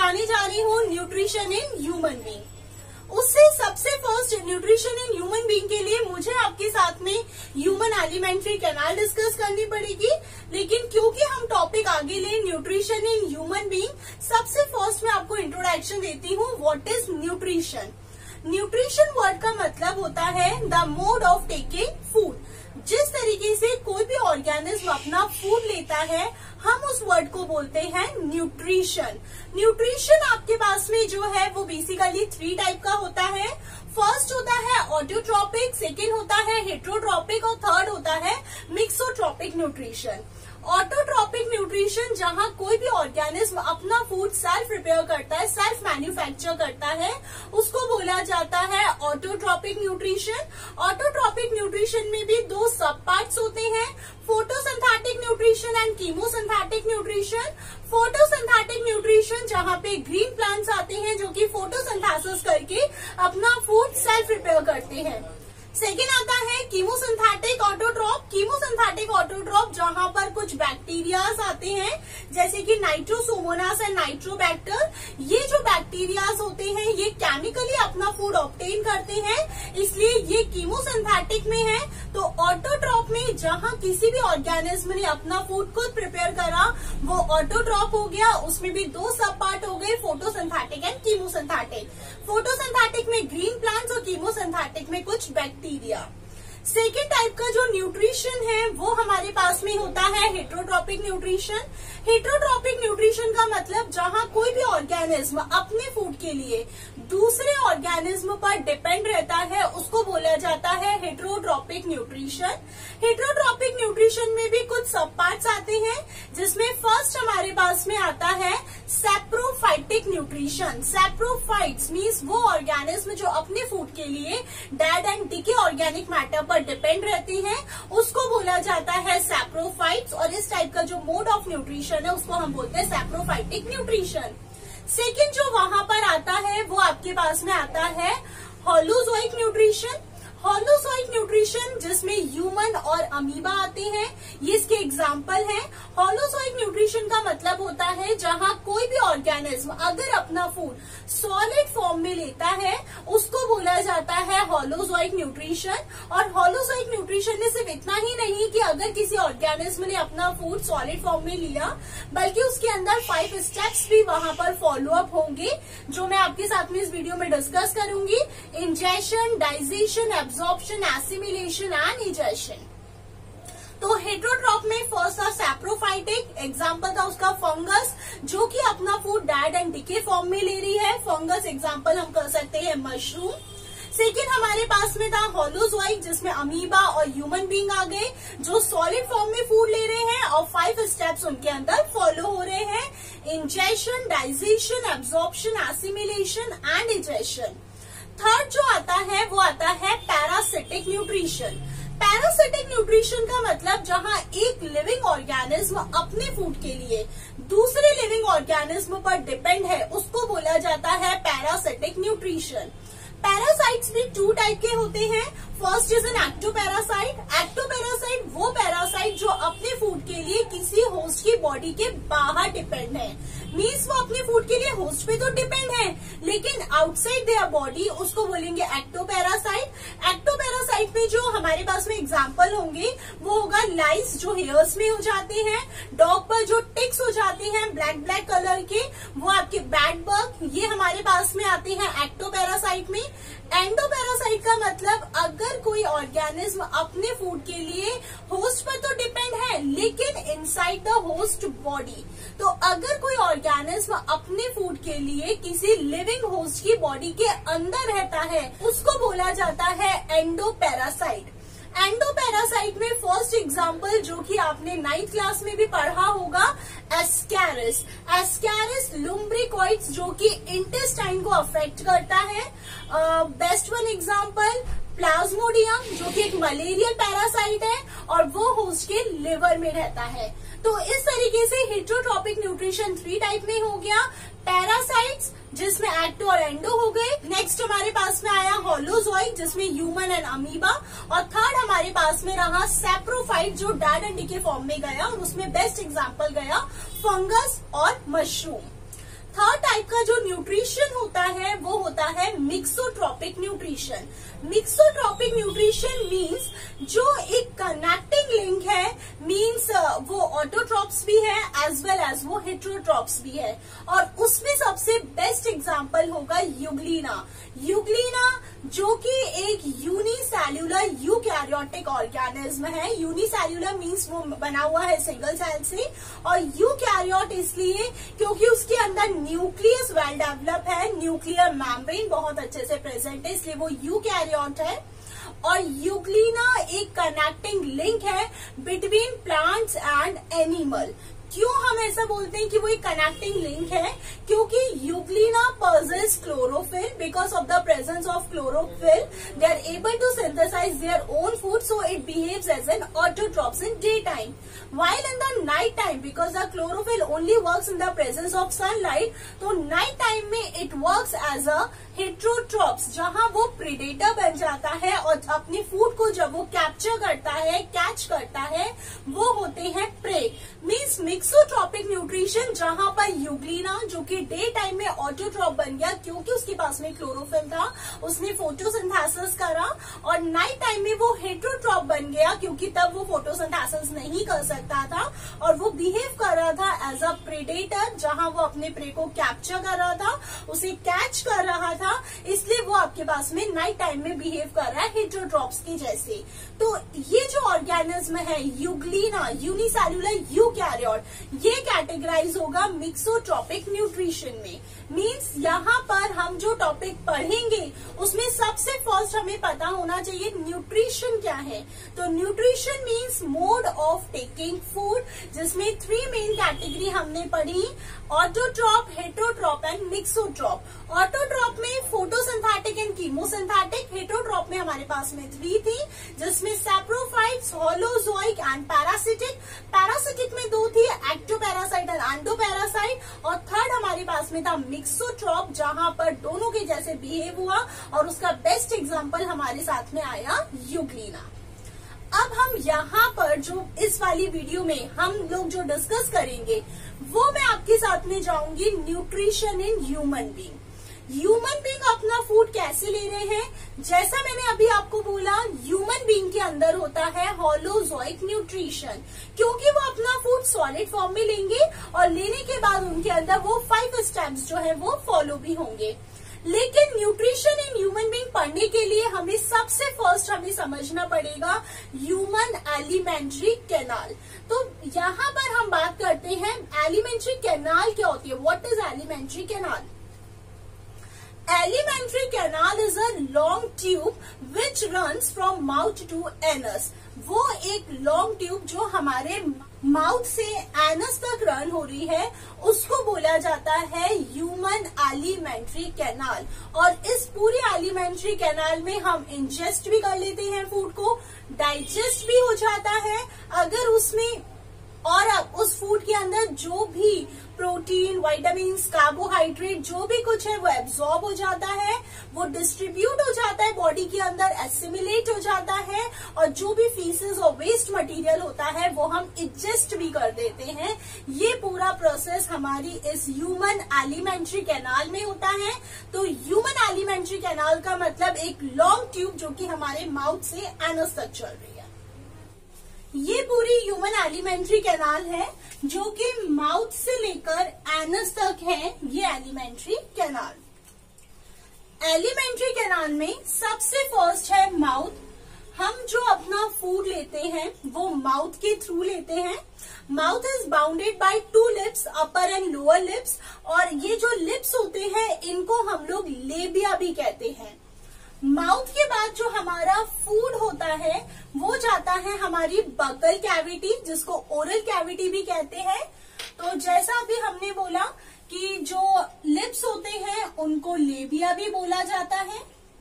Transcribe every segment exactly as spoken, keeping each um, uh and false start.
समझाने जा रही हूँ न्यूट्रिशन इन ह्यूमन बीइंग। उससे सबसे first nutrition in human being के लिए मुझे आपके साथ में ह्यूमन एलिमेंट्री कैनाल डिस्कस करनी पड़ेगी, लेकिन क्योंकि हम टॉपिक आगे ले न्यूट्रिशन इन ह्यूमन बीइंग, सबसे फर्स्ट मैं आपको इंट्रोडक्शन देती हूँ what is nutrition. Nutrition word का मतलब होता है the mode of taking food. जिस तरीके से कोई भी ऑर्गेनिज्म अपना फूड लेता है, हम उस वर्ड को बोलते हैं न्यूट्रिशन। न्यूट्रिशन आपके पास में जो है वो बेसिकली थ्री टाइप का होता है। फर्स्ट होता है ऑटोट्रॉपिक, सेकेंड होता है हेट्रोट्रॉपिक और थर्ड होता है मिक्सोट्रॉपिक न्यूट्रिशन। ऑटोट्रॉपिक न्यूट्रिशन जहां कोई भी ऑर्गेनिज्म अपना फूड सेल्फ प्रिपेयर करता है, सेल्फ मैन्युफैक्चर करता है, उसको बोला जाता है ऑटोट्रॉपिक न्यूट्रिशन। ऑटोट्रॉपिक न्यूट्रिशन में भी दो सब पार्ट्स होते हैं, photosynthetic nutrition and chemosynthetic nutrition. Photosynthetic nutrition जहां पे ग्रीन प्लांट्स आते हैं जो कि फोटोसिंथेसिस करके अपना फूड सेल्फ प्रिपेयर करते हैं। सेकेंड आता है कीमोसिंथेटिक ऑटोट्रॉप। कीमोसिंथेटिक ऑटोट्रॉप जहां पर कुछ बैक्टीरियाज आते हैं जैसे कि नाइट्रोसोमोनास एंड नाइट्रोबैक्टर। ये जो बैक्टीरियाज होते हैं ये केमिकली अपना फूड ऑब्टेन करते हैं, इसलिए ये कीमोसिंथेटिक में है। तो ऑटोट्रॉप में जहां किसी भी ऑर्गेनिज्म ने अपना फूड खुद प्रिपेयर करा वो ऑटोट्रॉप हो गया। उसमें भी दो सब पार्ट हो गए, फोटोसिंथेटिक एंड कीमोसिंथेटिक। फोटोसिंथेटिक में ग्रीन प्लांट्स और कीमोसिंथेटिक में कुछ बैक्टीरिया। सेकेंड टाइप का जो न्यूट्रिशन है वो हमारे पास में होता है हेट्रोट्रॉपिक न्यूट्रिशन। हेट्रोट्रॉपिक न्यूट्रिशन का मतलब जहां कोई भी ऑर्गेनिज्म अपने फूड के लिए दूसरे ऑर्गेनिज्म पर डिपेंड रहता है, उसको बोला जाता है हेट्रोट्रॉपिक न्यूट्रिशन। हेट्रोट्रॉपिक न्यूट्रिशन में भी कुछ सब पार्ट्स आते हैं, जिसमें फर्स्ट हमारे पास में आता है सैप्रोफाइटिक न्यूट्रिशन। सैप्रोफाइट्स मीन्स वो ऑर्गेनिज्म जो अपने फूड के लिए dead and decay organic matter पर डिपेंड रहते हैं, उसको बोला जाता है सैप्रोफाइट्स। और इस टाइप का जो मोड ऑफ न्यूट्रिशन है उसको हम बोलते हैं सैप्रोफाइटिक न्यूट्रिशन। सेकेंड जो वहां पर आता है वो आपके पास में आता है होलोजोइक न्यूट्रिशन। होलोजोइक न्यूट्रिशन जिसमें ह्यूमन और अमीबा आते हैं, ये इसके एग्जाम्पल हैं। होलोजोइक न्यूट्रिशन का मतलब होता है जहां कोई भी ऑर्गेनिज्म अगर अपना फूड सॉलिड फॉर्म में लेता है उसको बोला जाता है होलोजोइक न्यूट्रिशन। और होलोजोइक न्यूट्रिशन में सिर्फ इतना ही नहीं कि अगर किसी ऑर्गेनिज्म ने अपना फूड सॉलिड फॉर्म में लिया, बल्कि उसके अंदर फाइव स्टेप्स भी वहां पर फॉलो अप होंगे जो मैं आपके साथ में इस वीडियो में डिस्कस करूंगी। Ingestion, digestion, absorption, assimilation and egestion. तो हेट्रोट्रॉप में फर्स्ट था सैप्रोफाइटिक, एग्जाम्पल था उसका फंगस जो कि अपना food dead and decay form में ले रही है। फंगस एग्जाम्पल हम कर सकते हैं मशरूम। सेकेंड हमारे पास में था होलोजोइक जिसमें अमीबा और ह्यूमन बीइंग आ गए जो सॉलिड फॉर्म में फूड ले रहे हैं और फाइव स्टेप्स उनके अंदर फॉलो हो रहे हैं, ingestion, digestion, absorption, assimilation and egestion. Third जो आता है वो आता है पैरासिटिक न्यूट्रिशन। पैरासिटिक न्यूट्रिशन का मतलब जहां एक लिविंग ऑर्गेनिज्म अपने फूड के लिए दूसरे लिविंग ऑर्गेनिज्म पर डिपेंड है, उसको बोला जाता है पैरासिटिक न्यूट्रिशन। पैरासाइट्स भी टू टाइप के होते हैं। First is an ectoparasite. Ectoparasite वो पैरासाइट जो अपने फूड के लिए किसी होस्ट की बॉडी के बाहर डिपेंड है, मीन्स वो अपने फूड के लिए होस्ट पे तो डिपेंड है लेकिन आउटसाइड देयर बॉडी, उसको बोलेंगे एक्टोपैरासाइट। एक्टोपैरासाइट में जो हमारे पास में एग्जांपल होंगे वो होगा लाइस जो हेयर्स में हो जाते हैं, डॉग पर जो टिक्स हो जाते हैं ब्लैक ब्लैक कलर के, वो आपके बैड बग, ये हमारे पास में आते हैं एक्टोपैरासाइट में। एंडोपैरासाइट का मतलब अगर कोई ऑर्गेनिज्म अपने फूड के लिए होस्ट पर तो डिपेंड है लेकिन इनसाइड द होस्ट बॉडी, तो अगर कोई ऑर्गेनिज्म अपने फूड के लिए किसी लिविंग होस्ट की बॉडी के अंदर रहता है उसको बोला जाता है एंडोपैरासाइट। एंडोपैरासाइट में फर्स्ट एग्जांपल जो कि आपने नाइन्थ क्लास में भी पढ़ा होगा, एस्कैरिस। एस्कैरिस लुम्ब्रिकॉइड्स जो कि इंटेस्टाइन को अफेक्ट करता है। बेस्ट वन एग्जांपल प्लाज्मोडियम जो कि एक मलेरियल पैरासाइट है और वो होस्ट के लिवर में रहता है। तो इस तरीके से हेट्रोट्रॉपिक न्यूट्रिशन थ्री टाइप में हो गया, पैरासाइट्स जिसमें एक्टो और एंडो हो गए। नेक्स्ट हमारे पास में आया होलोजोइक जिसमें ह्यूमन एंड अमीबा, और थर्ड हमारे पास में रहा सैप्रोफाइट जो डेड एंड डिके फॉर्म में गया और उसमें बेस्ट एग्जांपल गया फंगस और मशरूम। थर्ड टाइप का जो न्यूट्रिशन होता है वो होता है mixotrophic nutrition. Mixotrophic nutrition means जो एक कनेक्टिंग लिंक है, मींस वो ऑटोट्रॉप्स भी है एज वेल एज वो हेटेरोट्रॉप्स भी है। और उसमें सबसे बेस्ट एग्जांपल होगा यूग्लिना। यूग्लिना जो कि एक यूनिसेल्युलर यूकैरियोटिक ऑर्गेनिज्म है। यूनिसेल्युलर मींस वो बना हुआ है सिंगल सेल से, और यूकैरियोट इसलिए क्योंकि उसके अंदर न्यूक्लियस वेल डेवलप है, न्यूक्लियर मेम्ब्रेन बहुत अच्छे से प्रेजेंट है, इसलिए वो यूकैरियोट है। और यूग्लिना एक कनेक्टिंग लिंक है बिटवीन प्लांट्स एंड एनिमल। क्यों हम ऐसा बोलते हैं कि वो एक कनेक्टिंग लिंक है? क्योंकि euglena possess chlorophyll. Because of the presence of chlorophyll, they are able to synthesize their own food, so it behaves as an autotrophs in daytime. While in the night time, because the chlorophyll only works in the presence of sunlight, तो night time में it works as a heterotrophs, जहाँ वो predator बन जाता है और अपने food को जब वो कैप्चर करता है, कैच करता है, वो होते हैं प्रे। मीन्स मिक्सोट्रॉपिक न्यूट्रिशन, जहाँ पर यूग्लिना जो कि डे टाइम में ऑटोट्रॉप बन गया क्योंकि उसके पास में क्लोरोफिल था, उसने फोटोसिंथेसिस करा, और नाइट टाइम में वो हेटेरोट्रॉप बन गया क्योंकि तब वो फोटोसिंथेसिस नहीं कर सकता था और वो बिहेव कर रहा था एज अ प्रेडेटर, जहाँ वो अपने प्रे को कैप्चर कर रहा था, उसे कैच कर रहा था, इसलिए वो आपके पास में नाइट टाइम में बिहेव कर रहा है हेटेरोट्रॉप्स के जैसे। तो ये जो ऑर्गेनिज्म है यूग्लिना, यूनिसेल्युलर यूकैरियोट, ये कैटेगराइज होगा मिक्सोट्रॉपिक न्यूट्रिशन में। मींस यहाँ पर हम जो टॉपिक पढ़ेंगे उसमें सबसे फर्स्ट हमें पता होना चाहिए न्यूट्रिशन क्या है। तो nutrition means mode of taking food, जिसमें थ्री मेन कैटेगरी हमने पढ़ी, autotroph, heterotroph and mixotroph. Autotroph में फोटोसिंथेटिक एंड कीमोसिंथेटिक, हेटेरोट्रॉप में हमारे पास में थ्री थी, जिसमें saprophytes, holozoic and parasitic. Parasitic में दो थी, एक्टोपैरासाइट और एंडोपैरासाइट, और थर्ड हमारे पास में था मिक्सोट्रॉप, जहां पर दोनों के जैसे बिहेव हुआ, और उसका बेस्ट एग्जांपल हमारे साथ में आया यूग्लिना। अब हम यहाँ पर जो इस वाली वीडियो में हम लोग जो डिस्कस करेंगे वो मैं आपके साथ में जाऊंगी nutrition in human being. Human being अपना फूड कैसे ले रहे हैं? जैसा मैंने अभी आपको बोला, ह्यूमन बीइंग के अंदर होता है होलोजोइक न्यूट्रिशन, क्योंकि वो अपना फूड सॉलिड फॉर्म में लेंगे और लेने के बाद उनके अंदर वो फाइव स्टेप्स जो है वो फॉलो भी होंगे। लेकिन न्यूट्रिशन इन ह्यूमन बीइंग पढ़ने के लिए हमें सबसे फर्स्ट हमें समझना पड़ेगा ह्यूमन एलिमेंट्री कैनाल। तो यहाँ पर हम बात करते हैं एलिमेंट्री कैनाल क्या होती है, what is alimentary canal? Alimentary canal is a long tube which runs from mouth to anus. वो एक लॉन्ग ट्यूब जो हमारे माउथ से एनस तक रन हो रही है उसको बोला जाता है ह्यूमन एलिमेंट्री कैनाल। और इस पूरे एलिमेंट्री कैनाल में हम इंजेस्ट भी कर लेते हैं फूड को, डाइजेस्ट भी हो जाता है अगर उसमें, और अब उस फूड के अंदर जो भी प्रोटीन, विटामिन्स, कार्बोहाइड्रेट जो भी कुछ है वो एब्जॉर्ब हो जाता है, वो डिस्ट्रीब्यूट हो जाता है बॉडी के अंदर, एसिमिलेट हो जाता है, और जो भी फीसेस और वेस्ट मटेरियल होता है वो हम इजेस्ट भी कर देते हैं। ये पूरा प्रोसेस हमारी इस ह्यूमन एलिमेंट्री कैनाल में होता है। तो ह्यूमन एलिमेंट्री कैनाल का मतलब एक लॉन्ग ट्यूब जो कि हमारे माउथ से एनस तक चल रही है। ये पूरी ह्यूमन एलिमेंट्री कैनाल है जो कि माउथ से लेकर एनस तक है, ये एलिमेंट्री कैनाल। एलिमेंट्री कैनाल में सबसे फर्स्ट है माउथ। हम जो अपना फूड लेते हैं वो माउथ के थ्रू लेते हैं। Mouth is bounded by two lips, upper and lower lips, और ये जो लिप्स होते हैं इनको हम लोग लेबिया भी कहते हैं। माउथ के बाद जो हमारा फूड होता है वो जाता है हमारी बकल कैविटी, जिसको ओरल कैविटी भी कहते हैं। तो जैसा अभी हमने बोला कि जो लिप्स होते हैं उनको लेबिया भी बोला जाता है।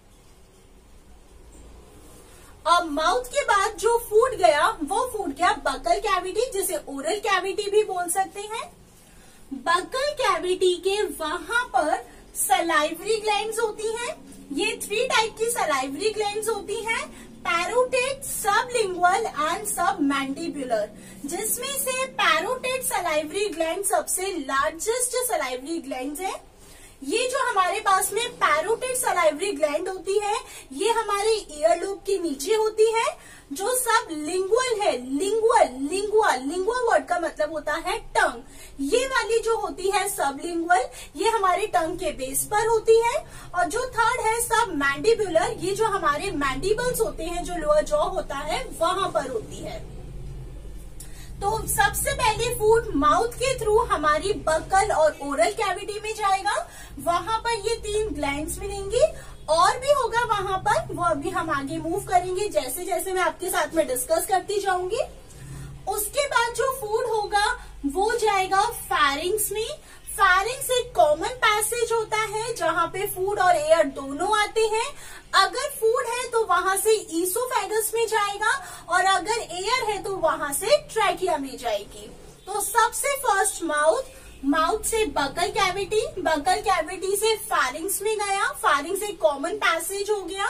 अब माउथ के बाद जो फूड गया वो फूड गया बकल कैविटी, जिसे ओरल कैविटी भी बोल सकते हैं। बकल कैविटी के वहां पर सलाइवरी ग्लैंड्स होती हैं। ये थ्री टाइप की सलाइवरी ग्लैंड्स होती हैं, पैरोटिड, सबलिंगुअल एंड सबमैंडिबुलर, जिसमें से पैरोटिड सलाइवरी ग्लैंड सबसे लार्जेस्ट सलाइवरी ग्लैंड है। ये जो हमारे पास में पैरोटिड सलाइवरी ग्लैंड होती है, ये हमारे ईयर लोब के नीचे होती है। जो सब लिंगुअल है, लिंगुअल लिंगुअल लिंगुअल वर्ड का मतलब होता है टंग, ये वाली जो होती है सब लिंगुअल, ये हमारे टंग के बेस पर होती है। और जो थर्ड है सब मैंडिबुलर, ये जो हमारे मैंडिबल्स होते हैं, जो लोअर जॉ होता है, वहां पर होती है। तो सबसे पहले फूड माउथ के थ्रू हमारी बकल और ओरल कैविटी में जाएगा, वहां पर ये तीन ग्लैंड्स मिलेंगी। और भी होगा वहां पर, वो अभी हम आगे मूव करेंगे जैसे जैसे मैं आपके साथ में डिस्कस करती जाऊंगी। उसके बाद जो फूड होगा वो जाएगा फैरिंग्स में। फैरिंग्स एक कॉमन पैसेज होता है जहां पे फूड और एयर दोनों आते हैं। अगर फूड है तो वहां से ईसोफेगस में जाएगा, और अगर एयर है तो वहां से ट्रैकिया में जाएगी। तो सबसे फर्स्ट माउथ, माउथ से बकल कैविटी, बकल कैविटी से फैरिंग्स में गया, फैरिंग्स एक कॉमन पैसेज हो गया।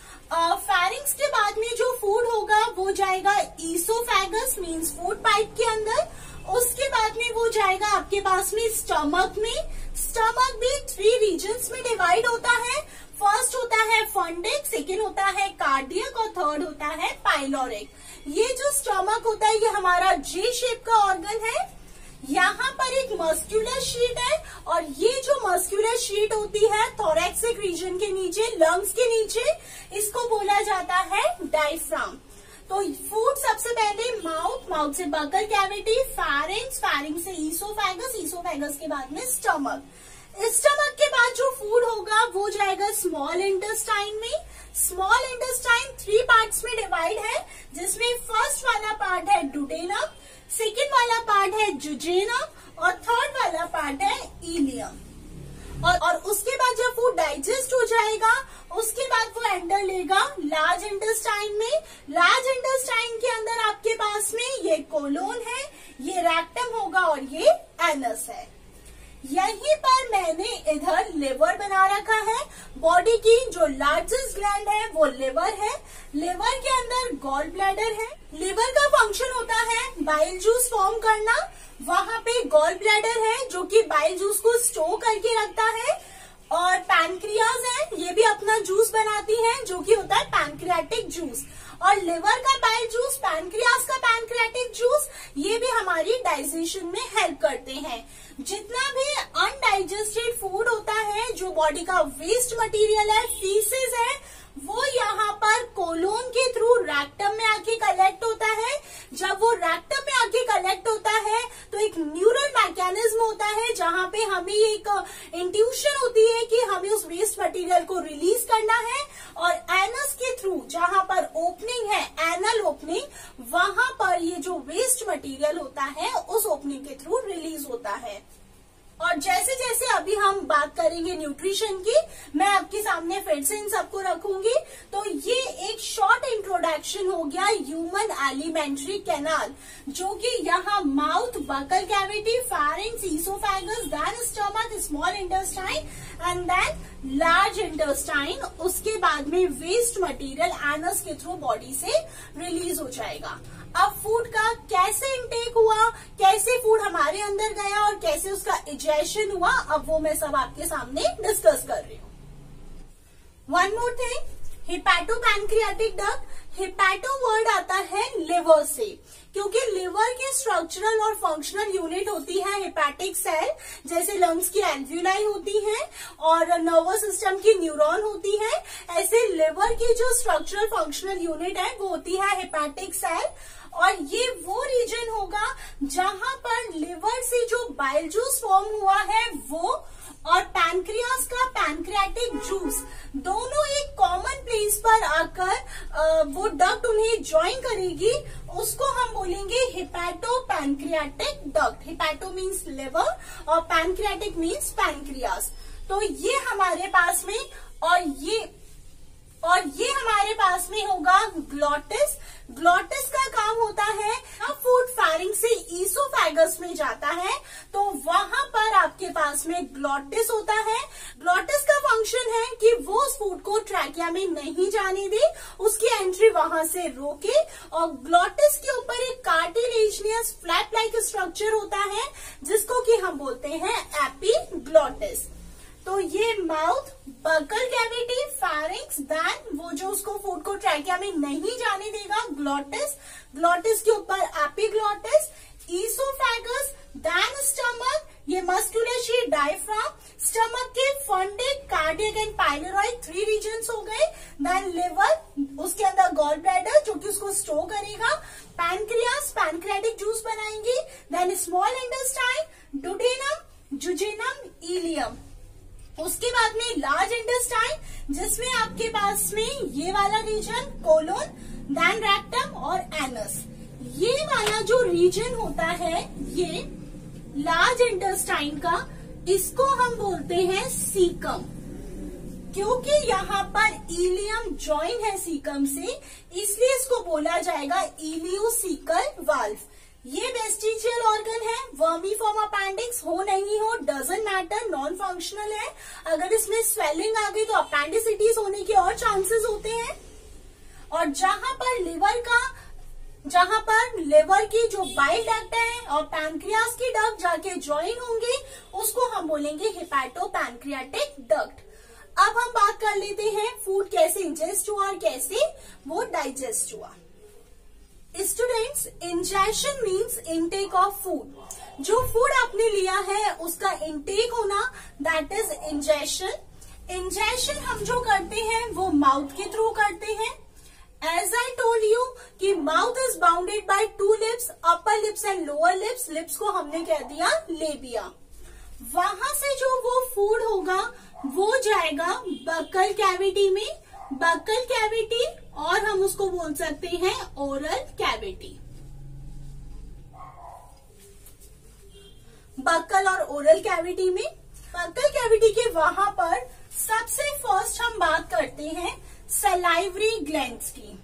फैरिंग्स के बाद में जो फूड होगा वो जाएगा ईसोफेगस मींस फूड पाइप के अंदर। उसके बाद में वो जाएगा आपके पास में स्टमक में। स्टमक भी थ्री रीजन्स में डिवाइड होता है। फर्स्ट होता है फंडिक, सेकेंड होता है कार्डियक और थर्ड होता है पाइलोरिक। ये जो स्टमक होता है ये हमारा जे शेप का ऑर्गन है। यहाँ पर एक मस्क्यूलर शीट है, और ये जो मस्क्यूलर शीट होती है थोरैक्सिक रीजन के नीचे, लंग्स के नीचे, इसको बोला जाता है डायफ्राम। तो फूड सबसे पहले माउथ, माउथ से बकल कैविटी, फैरिंग्स, फैरिंग्स से ईसोफेगस, ईसोफेगस के बाद में स्टमक। स्टमक के बाद जो फूड होगा वो जाएगा स्मॉल इंटेस्टाइन में। स्मॉल इंटेस्टाइन थ्री पार्ट्स में डिवाइड है, जिसमें फर्स्ट वाला पार्ट है डुडेनम, सेकेंड वाला पार्ट है जुजेनम और थर्ड वाला पार्ट है इलियम। और, और उसके बाद जब फूड डाइजेस्ट हो जाएगा उसके बाद वो एंटर लेगा लार्ज इंटेस्टाइन में। लार्ज इंटेस्टाइन के अंदर आपके पास में ये कोलोन है, ये रेक्टम होगा और ये एनस है। यहीं पर मैंने इधर लिवर बना रखा है। बॉडी की जो लार्जेस्ट ग्लैंड है वो लिवर है। लिवर के अंदर गॉल ब्लैडर है। लिवर का फंक्शन होता है बाइल जूस फॉर्म करना। वहां पे गॉल ब्लैडर है जो कि बाइल जूस को स्टोर करके रखता है। और पैनक्रियाज है, ये भी अपना जूस बनाती है जो कि होता है पैनक्रियाटिक जूस। और लिवर का बाइल जूस, पैनक्रियाज का पैनक्रियाटिक जूस, ये भी हमारी डाइजेशन में हेल्प करते हैं। जितना भी अनडाइजेस्टेड फूड होता है, जो बॉडी का वेस्ट मटेरियल है, फीसेस है, वो यहाँ पर कोलोन के थ्रू रैक्टम में आके कलेक्ट होता है। जब वो रैक्टम में आके कलेक्ट होता है तो एक न्यूरल मैकेनिज्म होता है जहाँ पे हमें एक इंट्यूशन होती है कि हमें उस वेस्ट मटेरियल को रिलीज करना है। और एनस के थ्रू जहाँ पर ओपनिंग है, एनल ओपनिंग, वहां पर ये जो वेस्ट मटेरियल होता है उस ओपनिंग के थ्रू रिलीज होता है। और जैसे जैसे अभी हम बात करेंगे न्यूट्रिशन की, मैं आपके सामने फिर से इन सबको रखूंगी। तो ये एक शॉर्ट इंट्रोडक्शन हो गया ह्यूमन एलिमेंट्री कैनाल, जो कि यहाँ mouth, buccal cavity, pharynx, oesophagus, then stomach, small intestine and then large intestine. उसके बाद में वेस्ट मटेरियल एनस के थ्रू बॉडी से रिलीज हो जाएगा। अब फूड का कैसे इंटेक हुआ, कैसे फूड हमारे अंदर गया और कैसे उसका इजेशन हुआ, अब वो मैं सब आपके सामने डिस्कस कर रही हूँ। One more thing, hepatopancreatic duct, hepato word आता है लिवर से, क्योंकि लिवर की स्ट्रक्चरल और फंक्शनल यूनिट होती है हिपैटिक सेल, जैसे लंग्स की एल्व्यूलाई होती है और नर्वस सिस्टम की न्यूरॉन होती है, ऐसे लिवर की जो स्ट्रक्चरल फंक्शनल यूनिट है वो होती है हिपैटिक सेल। और ये वो रीजन होगा जहां पर लिवर से जो बाइल जूस फॉर्म हुआ है वो, और पैनक्रियास का पैनक्रियाटिक जूस, दोनों एक कॉमन प्लेस पर आकर वो डक्ट उन्हें ज्वाइन करेगी, उसको हम बोलेंगे hepato pancreatic duct. Hepato means liver और पैनक्रियाटिक मीन्स पैनक्रियास। तो ये हमारे पास में, और ये और ये हमारे पास में होगा ग्लॉटिस। ग्लॉटिस का काम होता है, अब फूड फैरिंग से ईसोफेगस में जाता है तो वहां पर आपके पास में ग्लॉटिस होता है। ग्लॉटिस का फंक्शन है कि वो उस फूड को ट्रैक ट्रैकिया में नहीं जाने दे, उसकी एंट्री वहां से रोके। और ग्लॉटिस के ऊपर एक कार्टिलेजियस फ्लैप लाइक स्ट्रक्चर होता है जिसको कि हम बोलते हैं एपिग्लॉटिस। तो ये mouth, buccal cavity, pharynx, then वो जो उसको फूड को ट्रैकिया में नहीं जाने देगा ग्लॉटिस, ग्लॉटिस के ऊपर एपिग्लॉटिस, ईसोफेगस, देन स्टमक, ये मस्कुलर शीट, डायफ्राम, स्टमक के fundic, cardiac and pyloroid three regions हो गए। देन लिवर, उसके अंदर गॉल ब्लैडर जो कि उसको स्टोर करेगा, पैनक्रियास, पैनक्रेटिक जूस बनाएंगे, then small intestine, duodenum, jejunum, ileum. उसके बाद में लार्ज इंटेस्टाइन जिसमें आपके पास में ये वाला रीजन कोलोन, देन रेक्टम और एनस। ये वाला जो रीजन होता है ये लार्ज इंटेस्टाइन का, इसको हम बोलते हैं सीकम। क्योंकि यहाँ पर इलियम ज्वाइन है सीकम से, इसलिए इसको बोला जाएगा इलियोसीकल वाल्व। ये वेस्टिजियल ऑर्गन है, वर्मीफॉर्म अपेंडिक्स हो नहीं हो डजंट मैटर, नॉन फंक्शनल है। अगर इसमें स्वेलिंग आ गई तो अपेंडिसिटीज होने के और चांसेस होते हैं। और जहां पर लिवर का जहां पर लिवर की जो बाइल डक्ट है और पैनक्रियास की डक्ट जाके ज्वाइन होंगे उसको हम बोलेंगे हिपैटो पैनक्रियाटिक डक्ट। अब हम बात कर लेते हैं फूड कैसे इंजेस्ट हुआ और कैसे वो डाइजेस्ट हुआ। Students, ingestion means intake of food. जो फूड आपने लिया है उसका इनटेक होना, दैट इज इंजेशन। इंजेशन हम जो करते हैं वो माउथ के थ्रू करते हैं। एज आई टोल्ड यू कि mouth is bounded by two lips, upper lips and lower lips. Lips को हमने कह दिया लेबिया। वहां से जो वो फूड होगा वो जाएगा बकल कैविटी में, बकल कैविटी, और हम उसको बोल सकते हैं ओरल कैविटी। बकल और ओरल कैविटी में, बकल कैविटी के वहां पर सबसे फर्स्ट हम बात करते हैं सलाइवरी ग्लैंड्स की।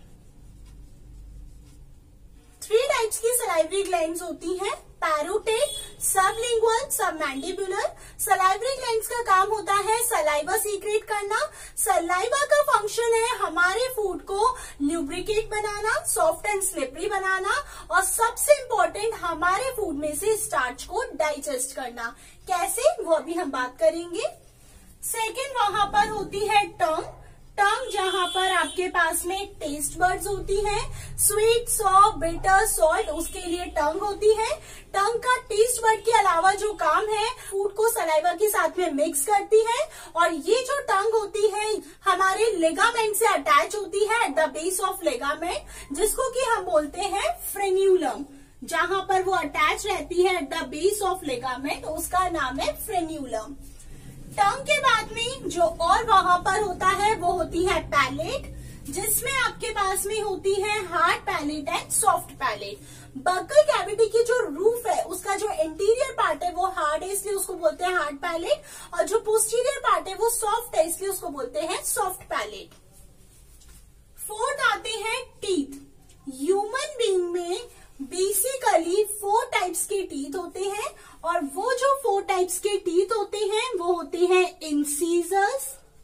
थ्री टाइप्स की सलाइवरी ग्लैंड्स होती हैं, parotid, sublingual, submandibular. Salivary glands का काम होता है सलाइवा सीक्रेट करना। सलाइवा का फंक्शन है हमारे फूड को ल्यूब्रिकेट बनाना, सॉफ्ट एंड स्लिपरी बनाना, और सबसे इम्पोर्टेंट हमारे फूड में से स्टार्च को डाइजेस्ट करना। कैसे, वो अभी हम बात करेंगे। सेकेंड वहां पर होती है टंग। टंग जहां पर आपके पास में टेस्ट बर्ड्स होती हैं, स्वीट, सॉर, बिटर, सॉल्ट, उसके लिए टंग होती है। टंग का टेस्ट बर्ड के अलावा जो काम है फूड को सलाइवा के साथ में मिक्स करती है। और ये जो टंग होती है हमारे लिगामेंट से अटैच होती है at the base of ligament, जिसको कि हम बोलते हैं फ्रेन्यूलम। जहां पर वो अटैच रहती है at the base of ligament उसका नाम है फ्रेन्यूलम। टंग के बाद में जो और वहां पर होता है वो होती है पैलेट, जिसमें आपके पास में होती है hard palate and soft palate. Buccal cavity की जो रूफ है उसका जो इंटीरियर पार्ट है वो हार्ड है इसलिए उसको बोलते हैं हार्ड पैलेट, और जो पोस्टीरियर पार्ट है वो सॉफ्ट है इसलिए उसको बोलते हैं सॉफ्ट पैलेट। फोर्थ आते हैं टीथ। ह्यूमन बीइंग में बेसिकली फोर टाइप्स के टीथ होते हैं, और वो जो फोर टाइप्स के टीथ होते हैं वो होते हैं incisors,